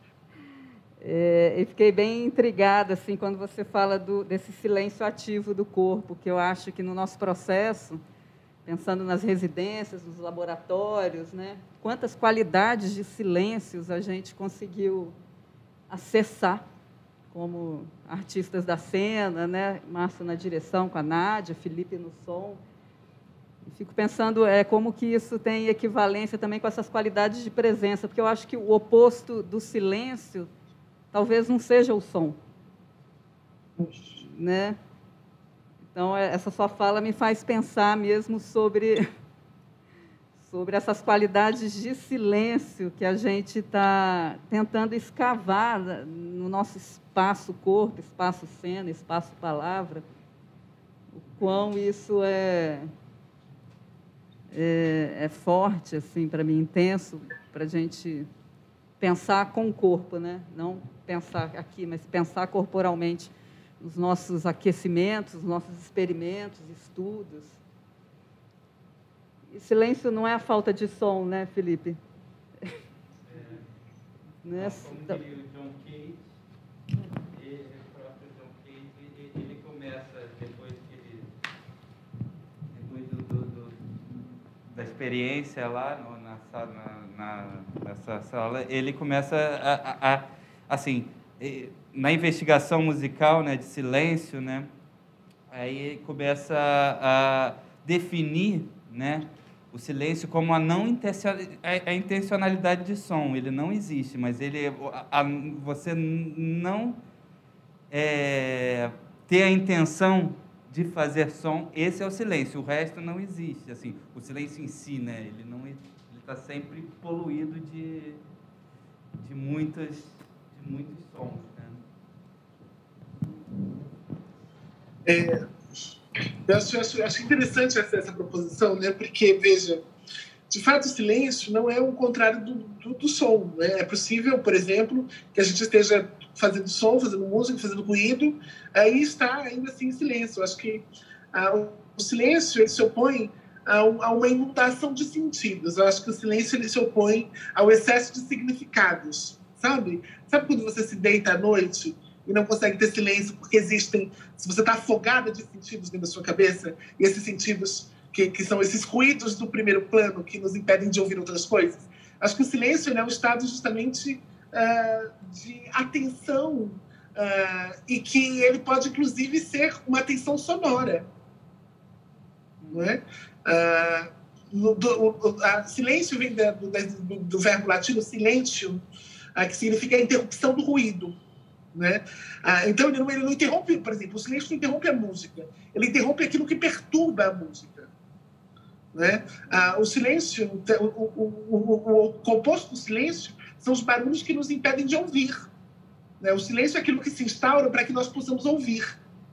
É, e fiquei bem intrigada assim, quando você fala do, desse silêncio ativo do corpo, que eu acho que no nosso processo, pensando nas residências, nos laboratórios, né? Quantas qualidades de silêncios a gente conseguiu acessar como artistas da cena, né? Márcio na direção com a Nádia, Felipe no som. E fico pensando é, como que isso tem equivalência também com essas qualidades de presença, porque eu acho que o oposto do silêncio talvez não seja o som, né? Então, essa sua fala me faz pensar mesmo sobre, sobre essas qualidades de silêncio que a gente está tentando escavar no nosso espaço-corpo, espaço-cena, espaço-palavra, o quão isso é, é, é forte, assim, para mim, intenso, para a gente pensar com o corpo, né? Não pensar aqui, mas pensar corporalmente os nossos aquecimentos, os nossos experimentos, estudos. E silêncio não é a falta de som, né, Felipe? É. Né? Como diria o John Cage, ele, o próprio John Cage, ele, ele começa, depois que ele, depois do, do, do, da experiência lá no, na, na, na, nessa sala, ele começa a, a, a assim, na investigação musical, né, de silêncio, né, aí começa a, a definir, né, o silêncio como a não intencionalidade, a intencionalidade de som. Ele não existe, mas ele, a, a, você não é, ter a intenção de fazer som, esse é o silêncio. O resto não existe. Assim, o silêncio em si, né, ele não, ele está sempre poluído de de muitas de muitos sons. É, eu acho, acho, acho interessante essa, essa proposição, né? Porque, veja, de fato, o silêncio não é o contrário do, do, do som. Né? É possível, por exemplo, que a gente esteja fazendo som, fazendo música, fazendo ruído, aí está ainda assim em silêncio. Eu acho que ah, o silêncio ele se opõe a, a uma inundação de sentidos. Eu acho que o silêncio ele se opõe ao excesso de significados, sabe? Sabe quando você se deita à noite e não consegue ter silêncio porque existem, se você está afogada de sentidos dentro da sua cabeça, e esses sentidos que, que são esses ruídos do primeiro plano que nos impedem de ouvir outras coisas. Acho que o silêncio é um estado justamente uh, de atenção uh, e que ele pode, inclusive, ser uma atenção sonora. Não é? Uh, no, do, o, a, silêncio vem da, do, do, do verbo latino silêncio, uh, que significa a interrupção do ruído. Né? Ah, então, ele não, ele não interrompe, por exemplo, o silêncio não interrompe a música, ele interrompe aquilo que perturba a música. Né? Ah, o silêncio, o, o, o, o, o composto do silêncio são os barulhos que nos impedem de ouvir. Né? O silêncio é aquilo que se instaura para que nós possamos ouvir.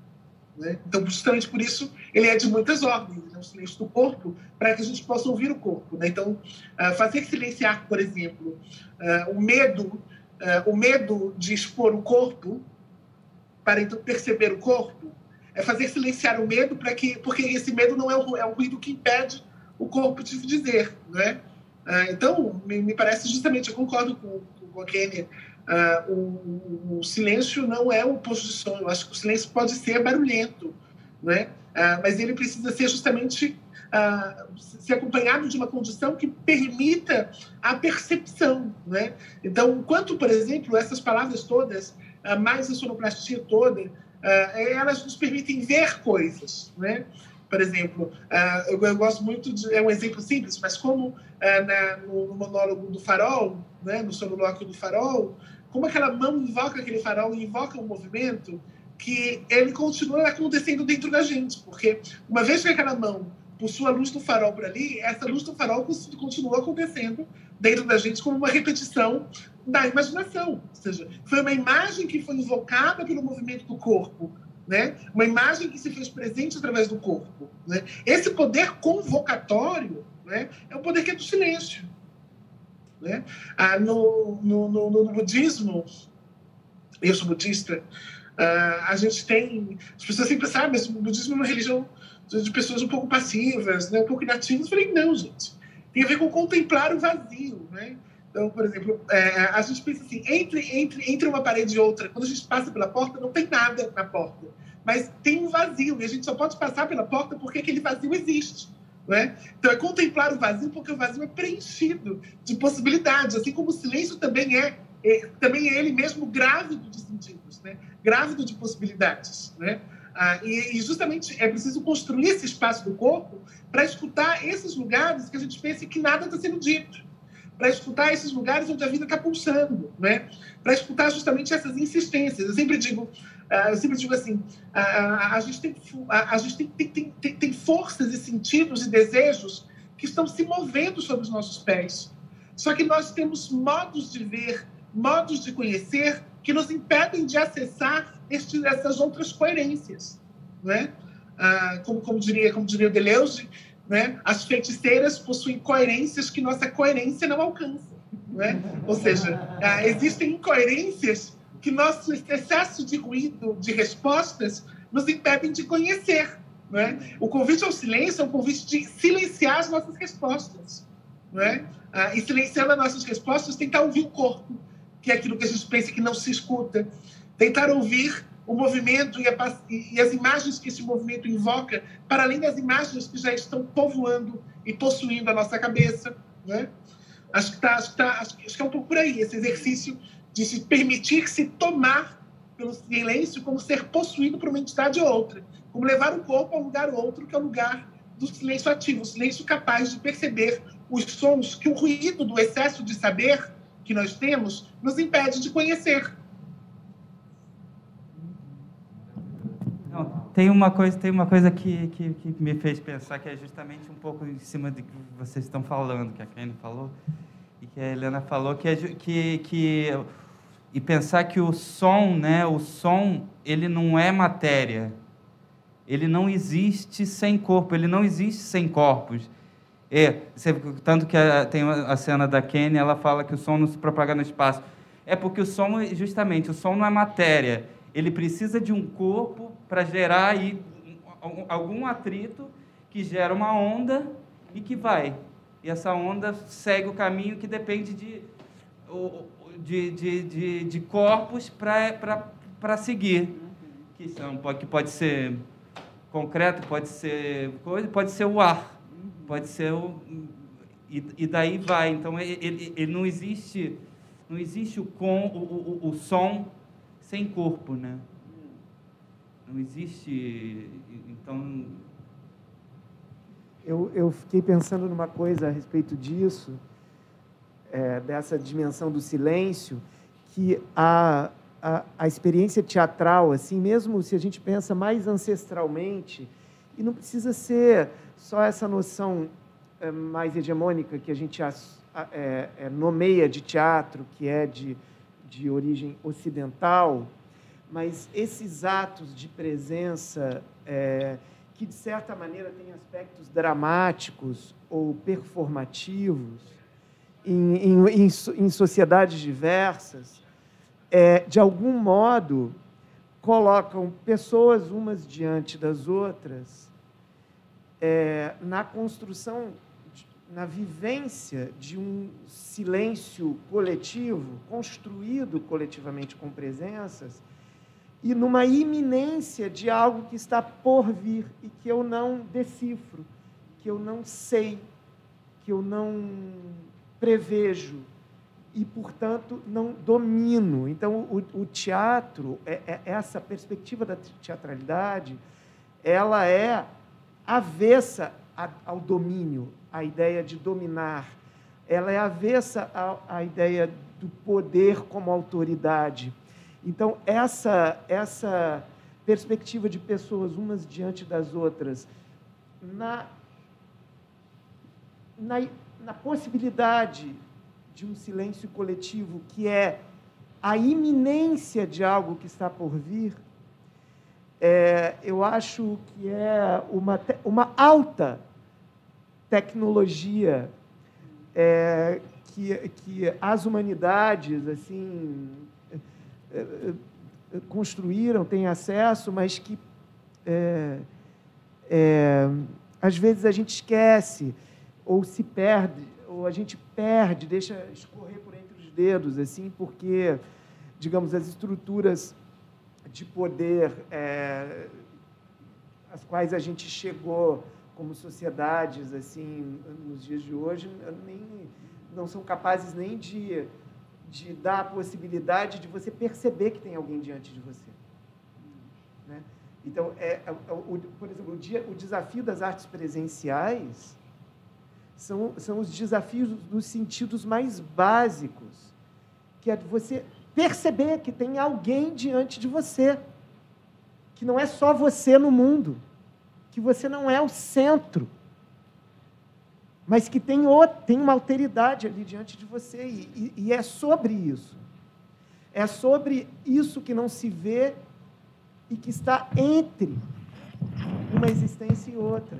Né? Então, justamente por isso, ele é de muitas ordens. Né? O silêncio do corpo, para que a gente possa ouvir o corpo. Né? Então, ah, fazer silenciar, por exemplo, ah, o medo. Uh, o medo de expor o corpo para então perceber o corpo é fazer silenciar o medo para que porque esse medo não é o, é o ruído que impede o corpo de dizer, não é? Uh, então me, me parece justamente, eu concordo com, com a Kênia, uh, o, o silêncio não é o oposto de som. Eu acho que o silêncio pode ser barulhento, não é? Uh, mas ele precisa ser justamente Uh, ser acompanhado de uma condição que permita a percepção, né? Então, enquanto, por exemplo, essas palavras todas, uh, mais a sonoplastia toda, uh, elas nos permitem ver coisas, né? Por exemplo, uh, eu, eu gosto muito de, é um exemplo simples, mas como uh, na, no, no monólogo do Farol, né? No solilóquio do Farol, como aquela mão invoca aquele farol e invoca um movimento que ele continua acontecendo dentro da gente, porque uma vez que aquela mão possui a luz do farol por ali, essa luz do farol continua acontecendo dentro da gente como uma repetição da imaginação. Ou seja, foi uma imagem que foi invocada pelo movimento do corpo, né? Uma imagem que se fez presente através do corpo. Né? Esse poder convocatório, né, é o poder que é do silêncio. Né? Ah, no, no, no, no budismo, eu sou budista, ah, a gente tem... As pessoas sempre sabem, mas o budismo é uma religião de pessoas um pouco passivas, né, um pouco inativas. Eu falei, não, gente. Tem a ver com contemplar o vazio, né? Então, por exemplo, é, a gente pensa assim, entre, entre, entre uma parede e outra, quando a gente passa pela porta, não tem nada na porta. Mas tem um vazio, e a gente só pode passar pela porta porque aquele vazio existe. Né? Então, é contemplar o vazio porque o vazio é preenchido de possibilidades, assim como o silêncio também é, é, também é ele mesmo grávido de sentidos, né? Grávido de possibilidades, né? Ah, e, e justamente é preciso construir esse espaço do corpo para escutar esses lugares que a gente pensa que nada está sendo dito. para escutar esses lugares onde a vida está pulsando, né? Para escutar justamente essas insistências. Eu sempre digo, uh, eu sempre digo assim, a, a, a gente, tem, a, a gente tem, tem, tem, tem forças e sentidos e desejos que estão se movendo sobre os nossos pés. Só que nós temos modos de ver, modos de conhecer que nos impedem de acessar este, essas outras coerências, né? Ah, como, como diria, como diria o Deleuze, né? As feiticeiras possuem coerências que nossa coerência não alcança, né? Ou seja, ah, existem incoerências que nosso excesso de ruído, de respostas, nos impedem de conhecer, né? O convite ao silêncio é um convite de silenciar as nossas respostas, né? Ah, e silenciando as nossas respostas, tentar ouvir o corpo, que é aquilo que a gente pensa que não se escuta, tentar ouvir o movimento e, a, e as imagens que esse movimento invoca, para além das imagens que já estão povoando e possuindo a nossa cabeça, né? Acho que, tá, acho, que tá, acho, acho que é um pouco por aí, esse exercício de se permitir se tomar pelo silêncio como ser possuído por uma entidade ou outra, como levar o corpo a um lugar outro, que é o lugar do silêncio ativo, o silêncio capaz de perceber os sons que o ruído do excesso de saber que nós temos nos impede de conhecer. Tem uma coisa, tem uma coisa que, que, que me fez pensar, que é justamente um pouco em cima do que vocês estão falando, que a Kenny falou, e que a Helena falou, que, é, que, que e pensar que o som, né, o som, ele não é matéria, ele não existe sem corpo, ele não existe sem corpos. É, tanto que a, tem a cena da Kenny, ela fala que o som não se propaga no espaço. É porque o som, justamente, o som não é matéria, ele precisa de um corpo para gerar aí algum atrito que gera uma onda e que vai. E essa onda segue o caminho que depende de, de, de, de, de corpos para seguir. Que, são, que pode ser concreto, pode ser coisa, pode ser o ar, pode ser o... E, e daí vai. Então, ele, ele, ele não existe, não existe o, com, o, o, o som sem corpo, né? Não existe, então... Eu, eu fiquei pensando numa coisa a respeito disso, é, dessa dimensão do silêncio, que a, a, a experiência teatral, assim, mesmo se a gente pensa mais ancestralmente, e não precisa ser só essa noção é, mais hegemônica que a gente é, é, nomeia de teatro, que é de, de origem ocidental, mas esses atos de presença é, que, de certa maneira, têm aspectos dramáticos ou performativos em, em, em, em sociedades diversas, é, de algum modo, colocam pessoas umas diante das outras é, na construção, na vivência de um silêncio coletivo, construído coletivamente com presenças, e numa iminência de algo que está por vir e que eu não decifro, que eu não sei, que eu não prevejo e, portanto, não domino. Então, o, o teatro, é, é, essa perspectiva da teatralidade, ela é avessa a, ao domínio, a ideia de dominar. Ela é avessa à, à ideia do poder como autoridade. Então, essa, essa perspectiva de pessoas umas diante das outras, na, na, na possibilidade de um silêncio coletivo, que é a iminência de algo que está por vir, é, eu acho que é uma, uma alta tecnologia é, que, que as humanidades, assim, construíram, têm acesso, mas que, é, é, às vezes, a gente esquece, ou se perde, ou a gente perde, deixa escorrer por entre os dedos, assim, porque, digamos, as estruturas de poder é, às quais a gente chegou como sociedades, assim, nos dias de hoje, nem, não são capazes nem de de dar a possibilidade de você perceber que tem alguém diante de você. Né? Então, é, é, o, por exemplo, o, dia, o desafio das artes presenciais São, são os desafios dos sentidos mais básicos, que é você perceber que tem alguém diante de você, que não é só você no mundo, que você não é o centro, mas que tem, outra, tem uma alteridade ali diante de você, e, e, e é sobre isso. É sobre isso que não se vê e que está entre uma existência e outra.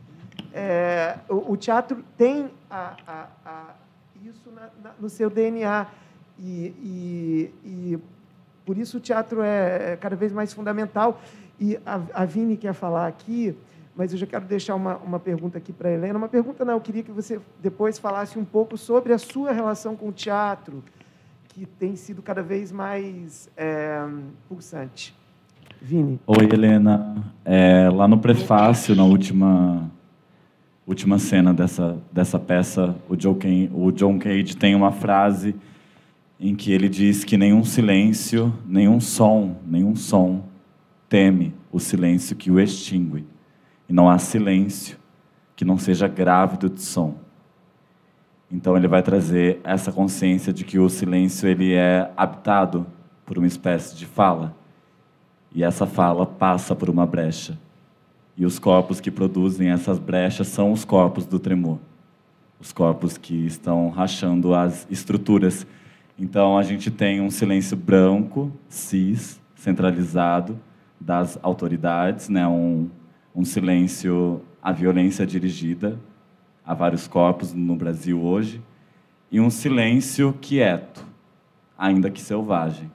É, o, o teatro tem a, a, a, isso na, na, no seu D N A, e, e, e por isso o teatro é cada vez mais fundamental. E a, a Vini quer falar aqui, mas eu já quero deixar uma, uma pergunta aqui para a Helena. Uma pergunta não, eu queria que você depois falasse um pouco sobre a sua relação com o teatro, que tem sido cada vez mais é, pulsante. Vini. Oi, Helena. É, lá no prefácio, na última... última cena dessa, dessa peça, o John, Cage, o John Cage tem uma frase em que ele diz que nenhum silêncio, nenhum som, nenhum som teme o silêncio que o extingue. E não há silêncio que não seja grávido de som. Então ele vai trazer essa consciência de que o silêncio ele é habitado por uma espécie de fala. E essa fala passa por uma brecha. E os corpos que produzem essas brechas são os corpos do tremor. Os corpos que estão rachando as estruturas. Então, a gente tem um silêncio branco, cis, centralizado, das autoridades, né? um, um silêncio à violência dirigida a vários corpos no Brasil hoje, e um silêncio quieto, ainda que selvagem.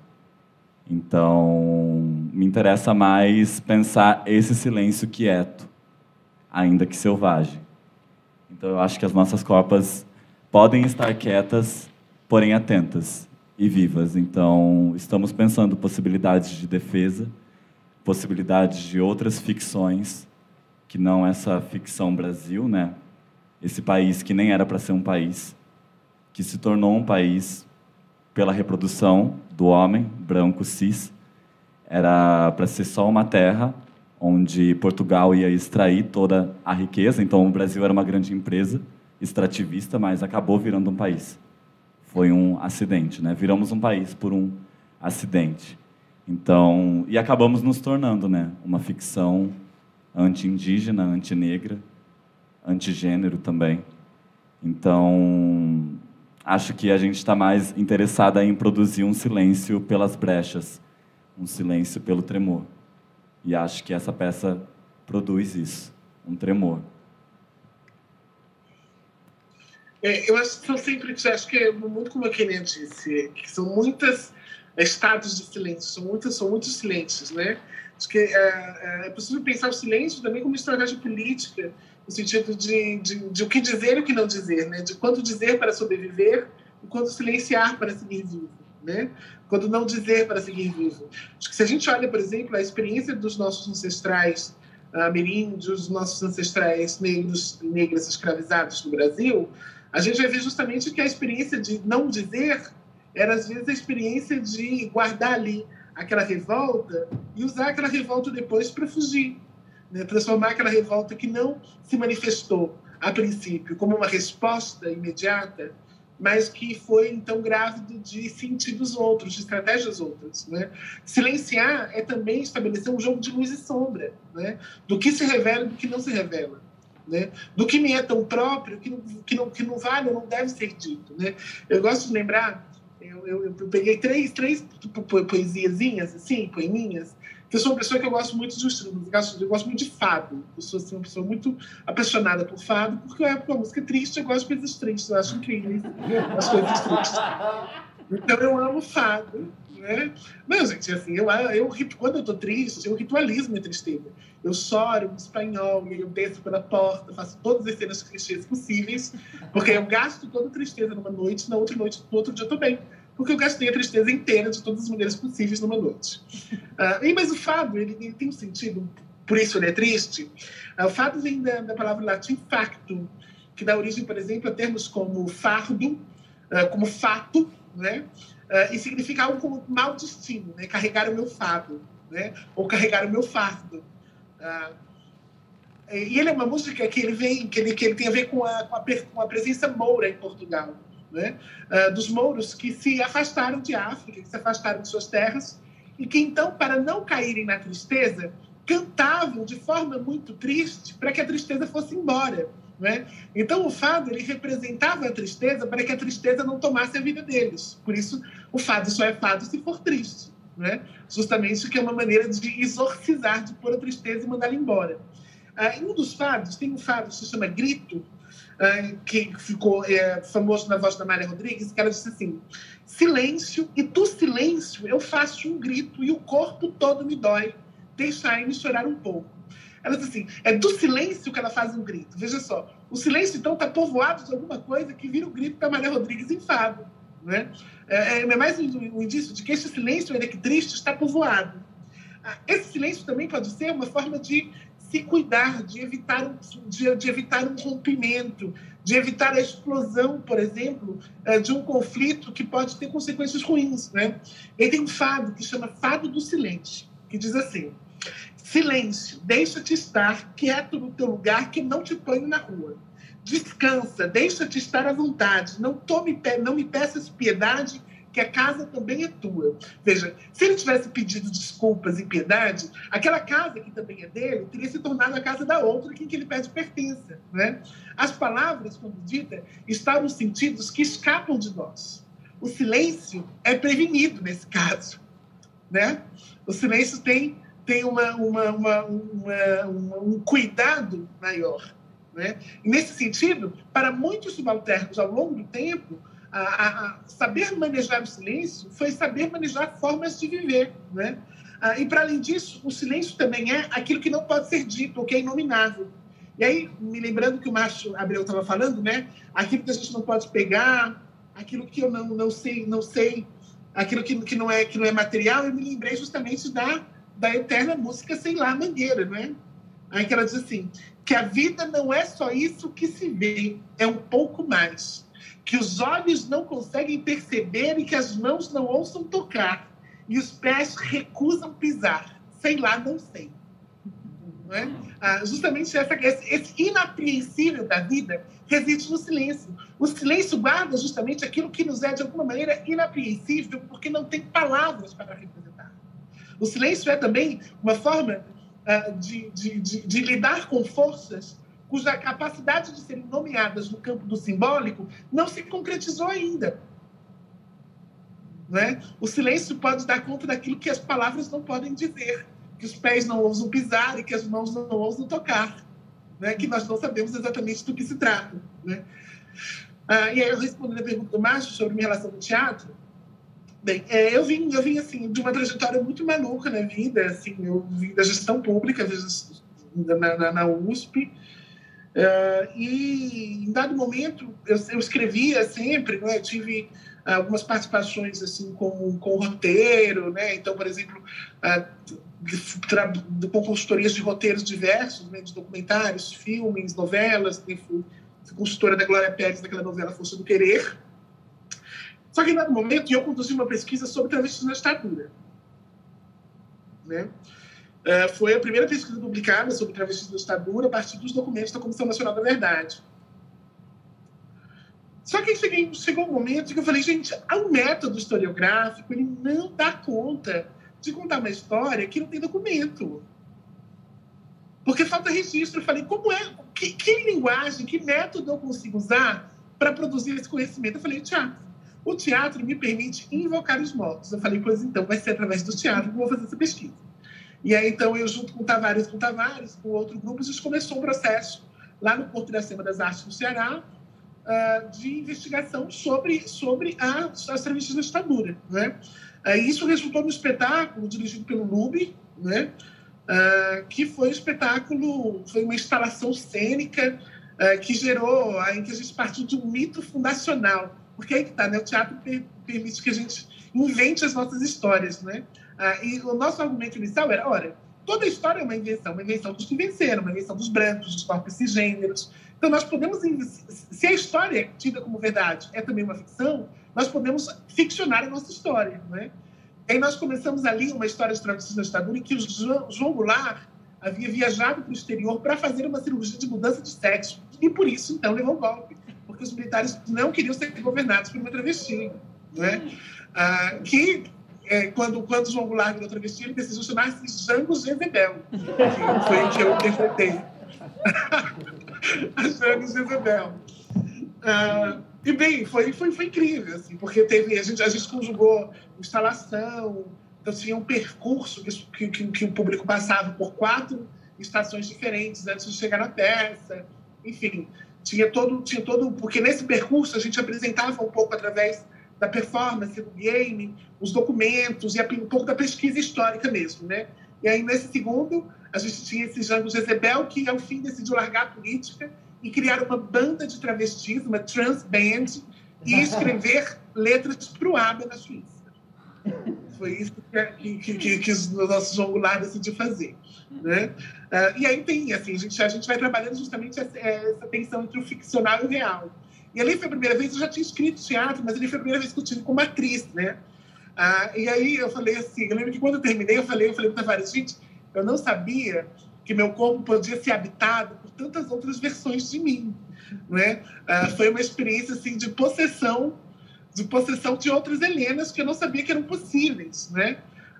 Então, me interessa mais pensar esse silêncio quieto, ainda que selvagem. Então, eu acho que as nossas copas podem estar quietas, porém atentas e vivas. Então, estamos pensando possibilidades de defesa, possibilidades de outras ficções, que não essa ficção Brasil, né? Esse país que nem era para ser um país, que se tornou um país pela reprodução do homem branco cis. Era para ser só uma terra onde Portugal ia extrair toda a riqueza. Então, o Brasil era uma grande empresa extrativista, mas acabou virando um país. Foi um acidente, né? Viramos um país por um acidente. Então, e acabamos nos tornando, né, uma ficção anti-indígena, anti-negra, anti-gênero também. Então, acho que a gente está mais interessada em produzir um silêncio pelas brechas, um silêncio pelo tremor. E acho que essa peça produz isso, um tremor. É, eu acho que são sempre, acho que é muito como a Kenia disse, que são muitas estados de silêncio, são muitos, são muitos silêncios, né? Acho que é, é possível pensar o silêncio também como estratégia política, no sentido de, de, de o que dizer e o que não dizer, né? De quando dizer para sobreviver e quando silenciar para seguir vivo, né? Quando não dizer para seguir vivo. Acho que se a gente olha, por exemplo, a experiência dos nossos ancestrais ameríndios, nossos ancestrais negros e negras escravizados no Brasil, a gente vai ver justamente que a experiência de não dizer era, às vezes, a experiência de guardar ali aquela revolta e usar aquela revolta depois para fugir, né? Transformar aquela revolta que não se manifestou, a princípio, como uma resposta imediata, mas que foi, então, grávido de sentidos outros, de estratégias outras, né? Silenciar é também estabelecer um jogo de luz e sombra, né? Do que se revela e do que não se revela, né? Do que me é tão próprio que não, que não, que não vale ou não deve ser dito, né? Eu gosto de lembrar, eu, eu, eu peguei três, três poesiazinhas, assim, poeminhas, que eu sou uma pessoa que eu gosto muito de estudos, eu gosto, eu gosto muito de fado. Eu sou assim, uma pessoa muito apaixonada por fado, porque é uma música triste, eu gosto de coisas tristes, eu acho incríveis as coisas tristes. Então, eu amo fado, né? Não, gente, assim, eu, eu, quando eu tô triste, eu ritualizo minha tristeza. Eu choro em espanhol, e eu desço pela porta, faço todas as cenas clichês possíveis, porque eu gasto toda a tristeza numa noite, na outra noite, no outro dia eu tô bem. Porque eu gastei a tristeza inteira de todas as maneiras possíveis numa noite. Uh, e, mas o fado, ele, ele tem um sentido, por isso ele é triste. Uh, o fado vem da, da palavra latim factum, que dá origem, por exemplo, a termos como fardo, uh, como fato, né? Uh, e significa algo como mau destino, né? Carregar o meu fado, né? Ou carregar o meu fardo. Uh, E ele é uma música que ele vem, que ele, que ele tem a ver com a, com a, com a presença moura em Portugal, né? Uh, dos mouros que se afastaram de África, que se afastaram de suas terras, e que então, para não caírem na tristeza, cantavam de forma muito triste para que a tristeza fosse embora, né? Então, o fado ele representava a tristeza para que a tristeza não tomasse a vida deles. Por isso, o fado só é fado se for triste, né? Justamente que é uma maneira de exorcizar, de pôr a tristeza e mandá-la embora. Ah, em um dos fados, tem um fado que se chama Grito, ah, que ficou é, famoso na voz da Amália Rodrigues, que ela disse assim: silêncio, e do silêncio eu faço um grito e o corpo todo me dói, deixai-me chorar um pouco. Ela diz assim, é do silêncio que ela faz um grito. Veja só, o silêncio, então, está povoado de alguma coisa que vira o grito da Amália Rodrigues em fado, né? É, é mais um, um indício de que esse silêncio, ainda que triste, está povoado. Ah, esse silêncio também pode ser uma forma de se cuidar, de evitar, um, de, de evitar um rompimento, de evitar a explosão, por exemplo, de um conflito que pode ter consequências ruins, né? E tem um fado que chama Fado do Silêncio, que diz assim: silêncio, deixa-te estar quieto no teu lugar, que não te ponho na rua. Descansa, deixa-te estar à vontade, não, tome, não me peças piedade, que a casa também é tua. Veja, se ele tivesse pedido desculpas e piedade, aquela casa que também é dele teria se tornado a casa da outra em que ele pede pertença, né? As palavras, quando ditas, estão nos sentidos que escapam de nós. O silêncio é prevenido nesse caso, né? O silêncio tem, tem uma, uma, uma, uma, uma, um cuidado maior, né? E, nesse sentido, para muitos subalternos, ao longo do tempo, A, a, a saber manejar o silêncio foi saber manejar formas de viver, né? Ah, e, para além disso, o silêncio também é aquilo que não pode ser dito, o que é inominável. E aí, me lembrando que o Márcio Abreu estava falando, né? Aquilo que a gente não pode pegar, aquilo que eu não, não sei, não sei, aquilo que, que, não é, que não é material, eu me lembrei justamente da, da eterna música Sei Lá, Mangueira, né? Aí que ela diz assim, que a vida não é só isso que se vê, é um pouco mais. Que os olhos não conseguem perceber e que as mãos não ouçam tocar e os pés recusam pisar. Sei lá, não sei. Não é? Ah, justamente essa, esse, esse inapreensível da vida reside no silêncio. O silêncio guarda justamente aquilo que nos é, de alguma maneira, inapreensível, porque não tem palavras para representar. O silêncio é também uma forma ah, de, de, de, de lidar com forças cuja capacidade de serem nomeadas no campo do simbólico não se concretizou ainda. Né? O silêncio pode dar conta daquilo que as palavras não podem dizer, que os pés não ousam pisar e que as mãos não ousam tocar, né? Que nós não sabemos exatamente do que se trata. Né? Ah, e aí, eu respondendo a pergunta do Márcio sobre minha relação com o teatro, bem, é, eu vim, eu vim assim, de uma trajetória muito maluca na vida. Assim, eu vim da gestão pública, na, na, na U S P, Uh, e, em dado momento, eu, eu escrevia sempre, né? Eu tive uh, algumas participações assim, com, com roteiro, né? Então, por exemplo, uh, com consultorias de roteiros diversos, né? De documentários, filmes, novelas. Né? Fui, fui consultora da Glória Pérez naquela novela Força do Querer. Só que, em dado momento, eu conduzi uma pesquisa sobre travestis na ditadura. Né? Uh, foi a primeira pesquisa publicada sobre travestis na ditadura a partir dos documentos da Comissão Nacional da Verdade. Só que cheguei, chegou um momento que eu falei, gente, o método historiográfico ele não dá conta de contar uma história que não tem documento. Porque falta registro. Eu falei, como é, que, que linguagem, que método eu consigo usar para produzir esse conhecimento? Eu falei, teatro. O teatro me permite invocar os mortos. Eu falei, pois então, vai ser através do teatro que eu vou fazer essa pesquisa. E aí, então, eu junto com o Tavares, com o Tavares, com outro grupo, a gente começou um processo lá no Porto Iracema das Artes, no Ceará, uh, de investigação sobre, sobre a, as travestis da ditadura. Né? Uh, isso resultou no espetáculo dirigido pelo Lube, né? uh, que foi um espetáculo, foi uma instalação cênica uh, que gerou, em que a gente partiu de um mito fundacional. Porque aí que está, né? O teatro per permite que a gente invente as nossas histórias, né? Ah, e o nosso argumento inicial era, olha, toda história é uma invenção, uma invenção dos que venceram, uma invenção dos brancos, dos corpos cisgêneros. Então, nós podemos, se a história é tida como verdade é também uma ficção, nós podemos ficcionar a nossa história, né? E aí nós começamos ali uma história de travestis na ditadura em que o João Goulart havia viajado para o exterior para fazer uma cirurgia de mudança de sexo. E por isso, então, levou o golpe. Porque os militares não queriam ser governados por uma travesti. Né? Ah, que, é, quando, quando João Goulart virou travesti, ele decidiu chamar-se Jango Jezebel. Que foi o que eu interpretei. A Jango Jezebel. Ah, e, bem, foi, foi, foi incrível, assim, porque teve, a, gente, a gente conjugou instalação. Então, tinha um percurso que, que, que o público passava por quatro estações diferentes antes de chegar na peça. Enfim, tinha todo, tinha todo... Porque nesse percurso a gente apresentava um pouco através da performance, do game, os documentos e um pouco da pesquisa histórica mesmo, né? E aí, nesse segundo, a gente tinha esse Jango Jezebel, que, ao fim, decidiu largar a política e criar uma banda de travestis, uma trans band, e escrever letras para o ABBA na Suíça. Foi isso que, que, que, que o nosso João Goulart decidiu fazer. Né? Uh, e aí tem, assim, a gente, a gente vai trabalhando justamente essa, essa tensão entre o ficcional e o real. E ali foi a primeira vez, eu já tinha escrito teatro, mas ali foi a primeira vez que eu tive como atriz, né? Uh, e aí eu falei assim, eu lembro que quando eu terminei, eu falei, eu falei para Tavares, gente, eu não sabia que meu corpo podia ser habitado por tantas outras versões de mim. Né? Uh, foi uma experiência, assim, de possessão de possessão de outras Helenas que eu não sabia que eram possíveis, né?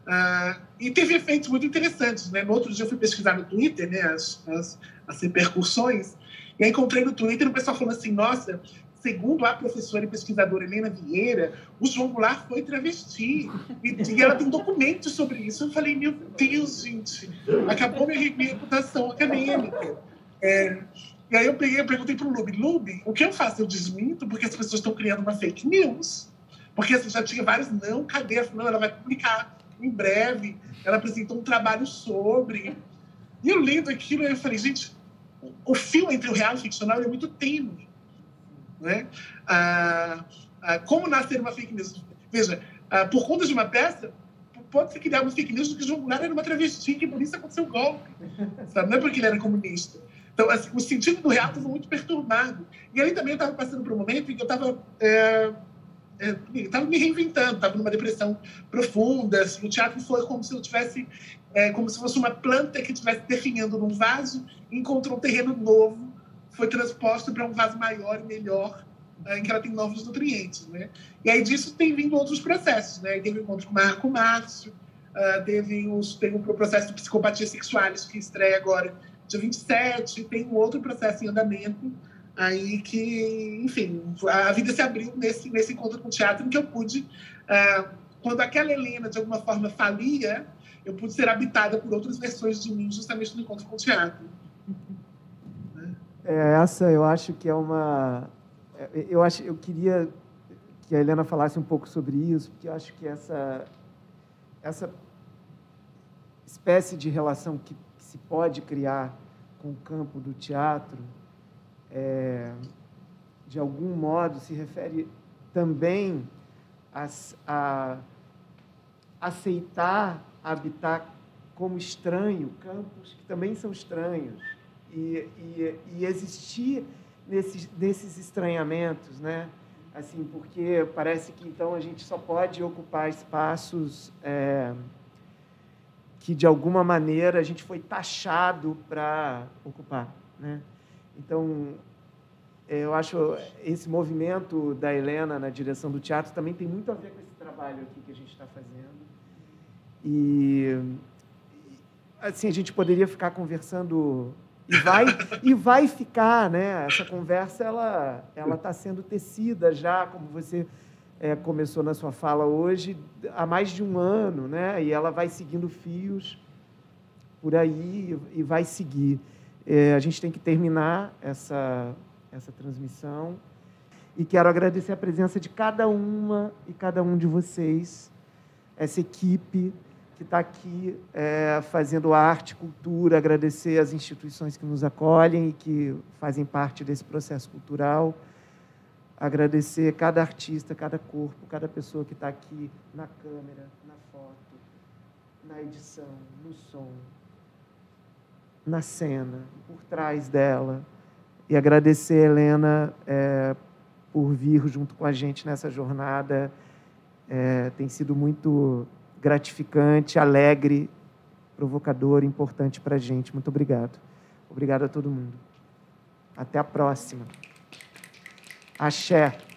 Ah, e teve efeitos muito interessantes, né? No outro dia eu fui pesquisar no Twitter, né, as, as, as repercussões, e aí encontrei no Twitter o pessoal falando assim, nossa, segundo a professora e pesquisadora Helena Vieira, o João Goulart foi travesti, e, e ela tem documentos sobre isso. Eu falei, meu Deus, gente, acabou minha, minha reputação acadêmica. É, E aí eu peguei, eu perguntei para o Lube, Lube, o que eu faço? Eu desminto porque as pessoas estão criando uma fake news. Porque assim, já tinha vários, não, cadê? Não, ela vai publicar em breve. Ela apresentou um trabalho sobre. E eu lendo aquilo, eu falei, gente, o fio entre o real e o ficcional é muito tênue. Né? Ah, ah, como nascer uma fake news? Veja, ah, por conta de uma peça, pode ser criar uma fake news do que João Goulart era uma travesti, que por isso aconteceu o golpe. Sabe? Não é porque ele era comunista. Então, assim, o sentido do real estava muito perturbado. E aí também eu estava passando por um momento em que eu estava é, é, estava me reinventando, estava numa depressão profunda. Assim, o teatro foi como se eu tivesse, é, como se fosse uma planta que estivesse definhando num vaso, encontrou um terreno novo, foi transposto para um vaso maior e melhor, é, em que ela tem novos nutrientes, né? E aí disso tem vindo outros processos, né? Teve o encontro com o Marco Márcio, uh, teve, os, teve o processo de psicopatias sexuais que estreia agora dia vinte e sete, tem um outro processo em andamento, aí que, enfim, a vida se abriu nesse, nesse encontro com o teatro, em que eu pude, uh, quando aquela Helena, de alguma forma, falia, eu pude ser habitada por outras versões de mim, justamente no encontro com o teatro. É, essa eu acho que é uma... Eu, acho, eu queria que a Helena falasse um pouco sobre isso, porque eu acho que essa, essa espécie de relação que se pode criar com o campo do teatro, é, de algum modo, se refere também a, a aceitar habitar como estranho campos que também são estranhos e, e, e existir nesses, nesses estranhamentos, né? Assim, porque parece que, então, a gente só pode ocupar espaços... É, que, de alguma maneira, a gente foi taxado para ocupar. Né? Então, eu acho esse movimento da Helena na direção do teatro também tem muito a ver com esse trabalho aqui que a gente está fazendo. E, assim, a gente poderia ficar conversando... E vai, e vai ficar, né? Essa conversa, ela ela está sendo tecida já, como você... É, começou na sua fala hoje, há mais de um ano, né? E ela vai seguindo fios por aí e vai seguir. É, a gente tem que terminar essa, essa transmissão e quero agradecer a presença de cada uma e cada um de vocês, essa equipe que está aqui é, fazendo arte, cultura, agradecer as instituições que nos acolhem e que fazem parte desse processo cultural, agradecer cada artista, cada corpo, cada pessoa que está aqui na câmera, na foto, na edição, no som, na cena, por trás dela. E agradecer a Helena é, por vir junto com a gente nessa jornada. É, tem sido muito gratificante, alegre provocador, importante para a gente. Muito obrigado. Obrigado a todo mundo. Até a próxima. Axé.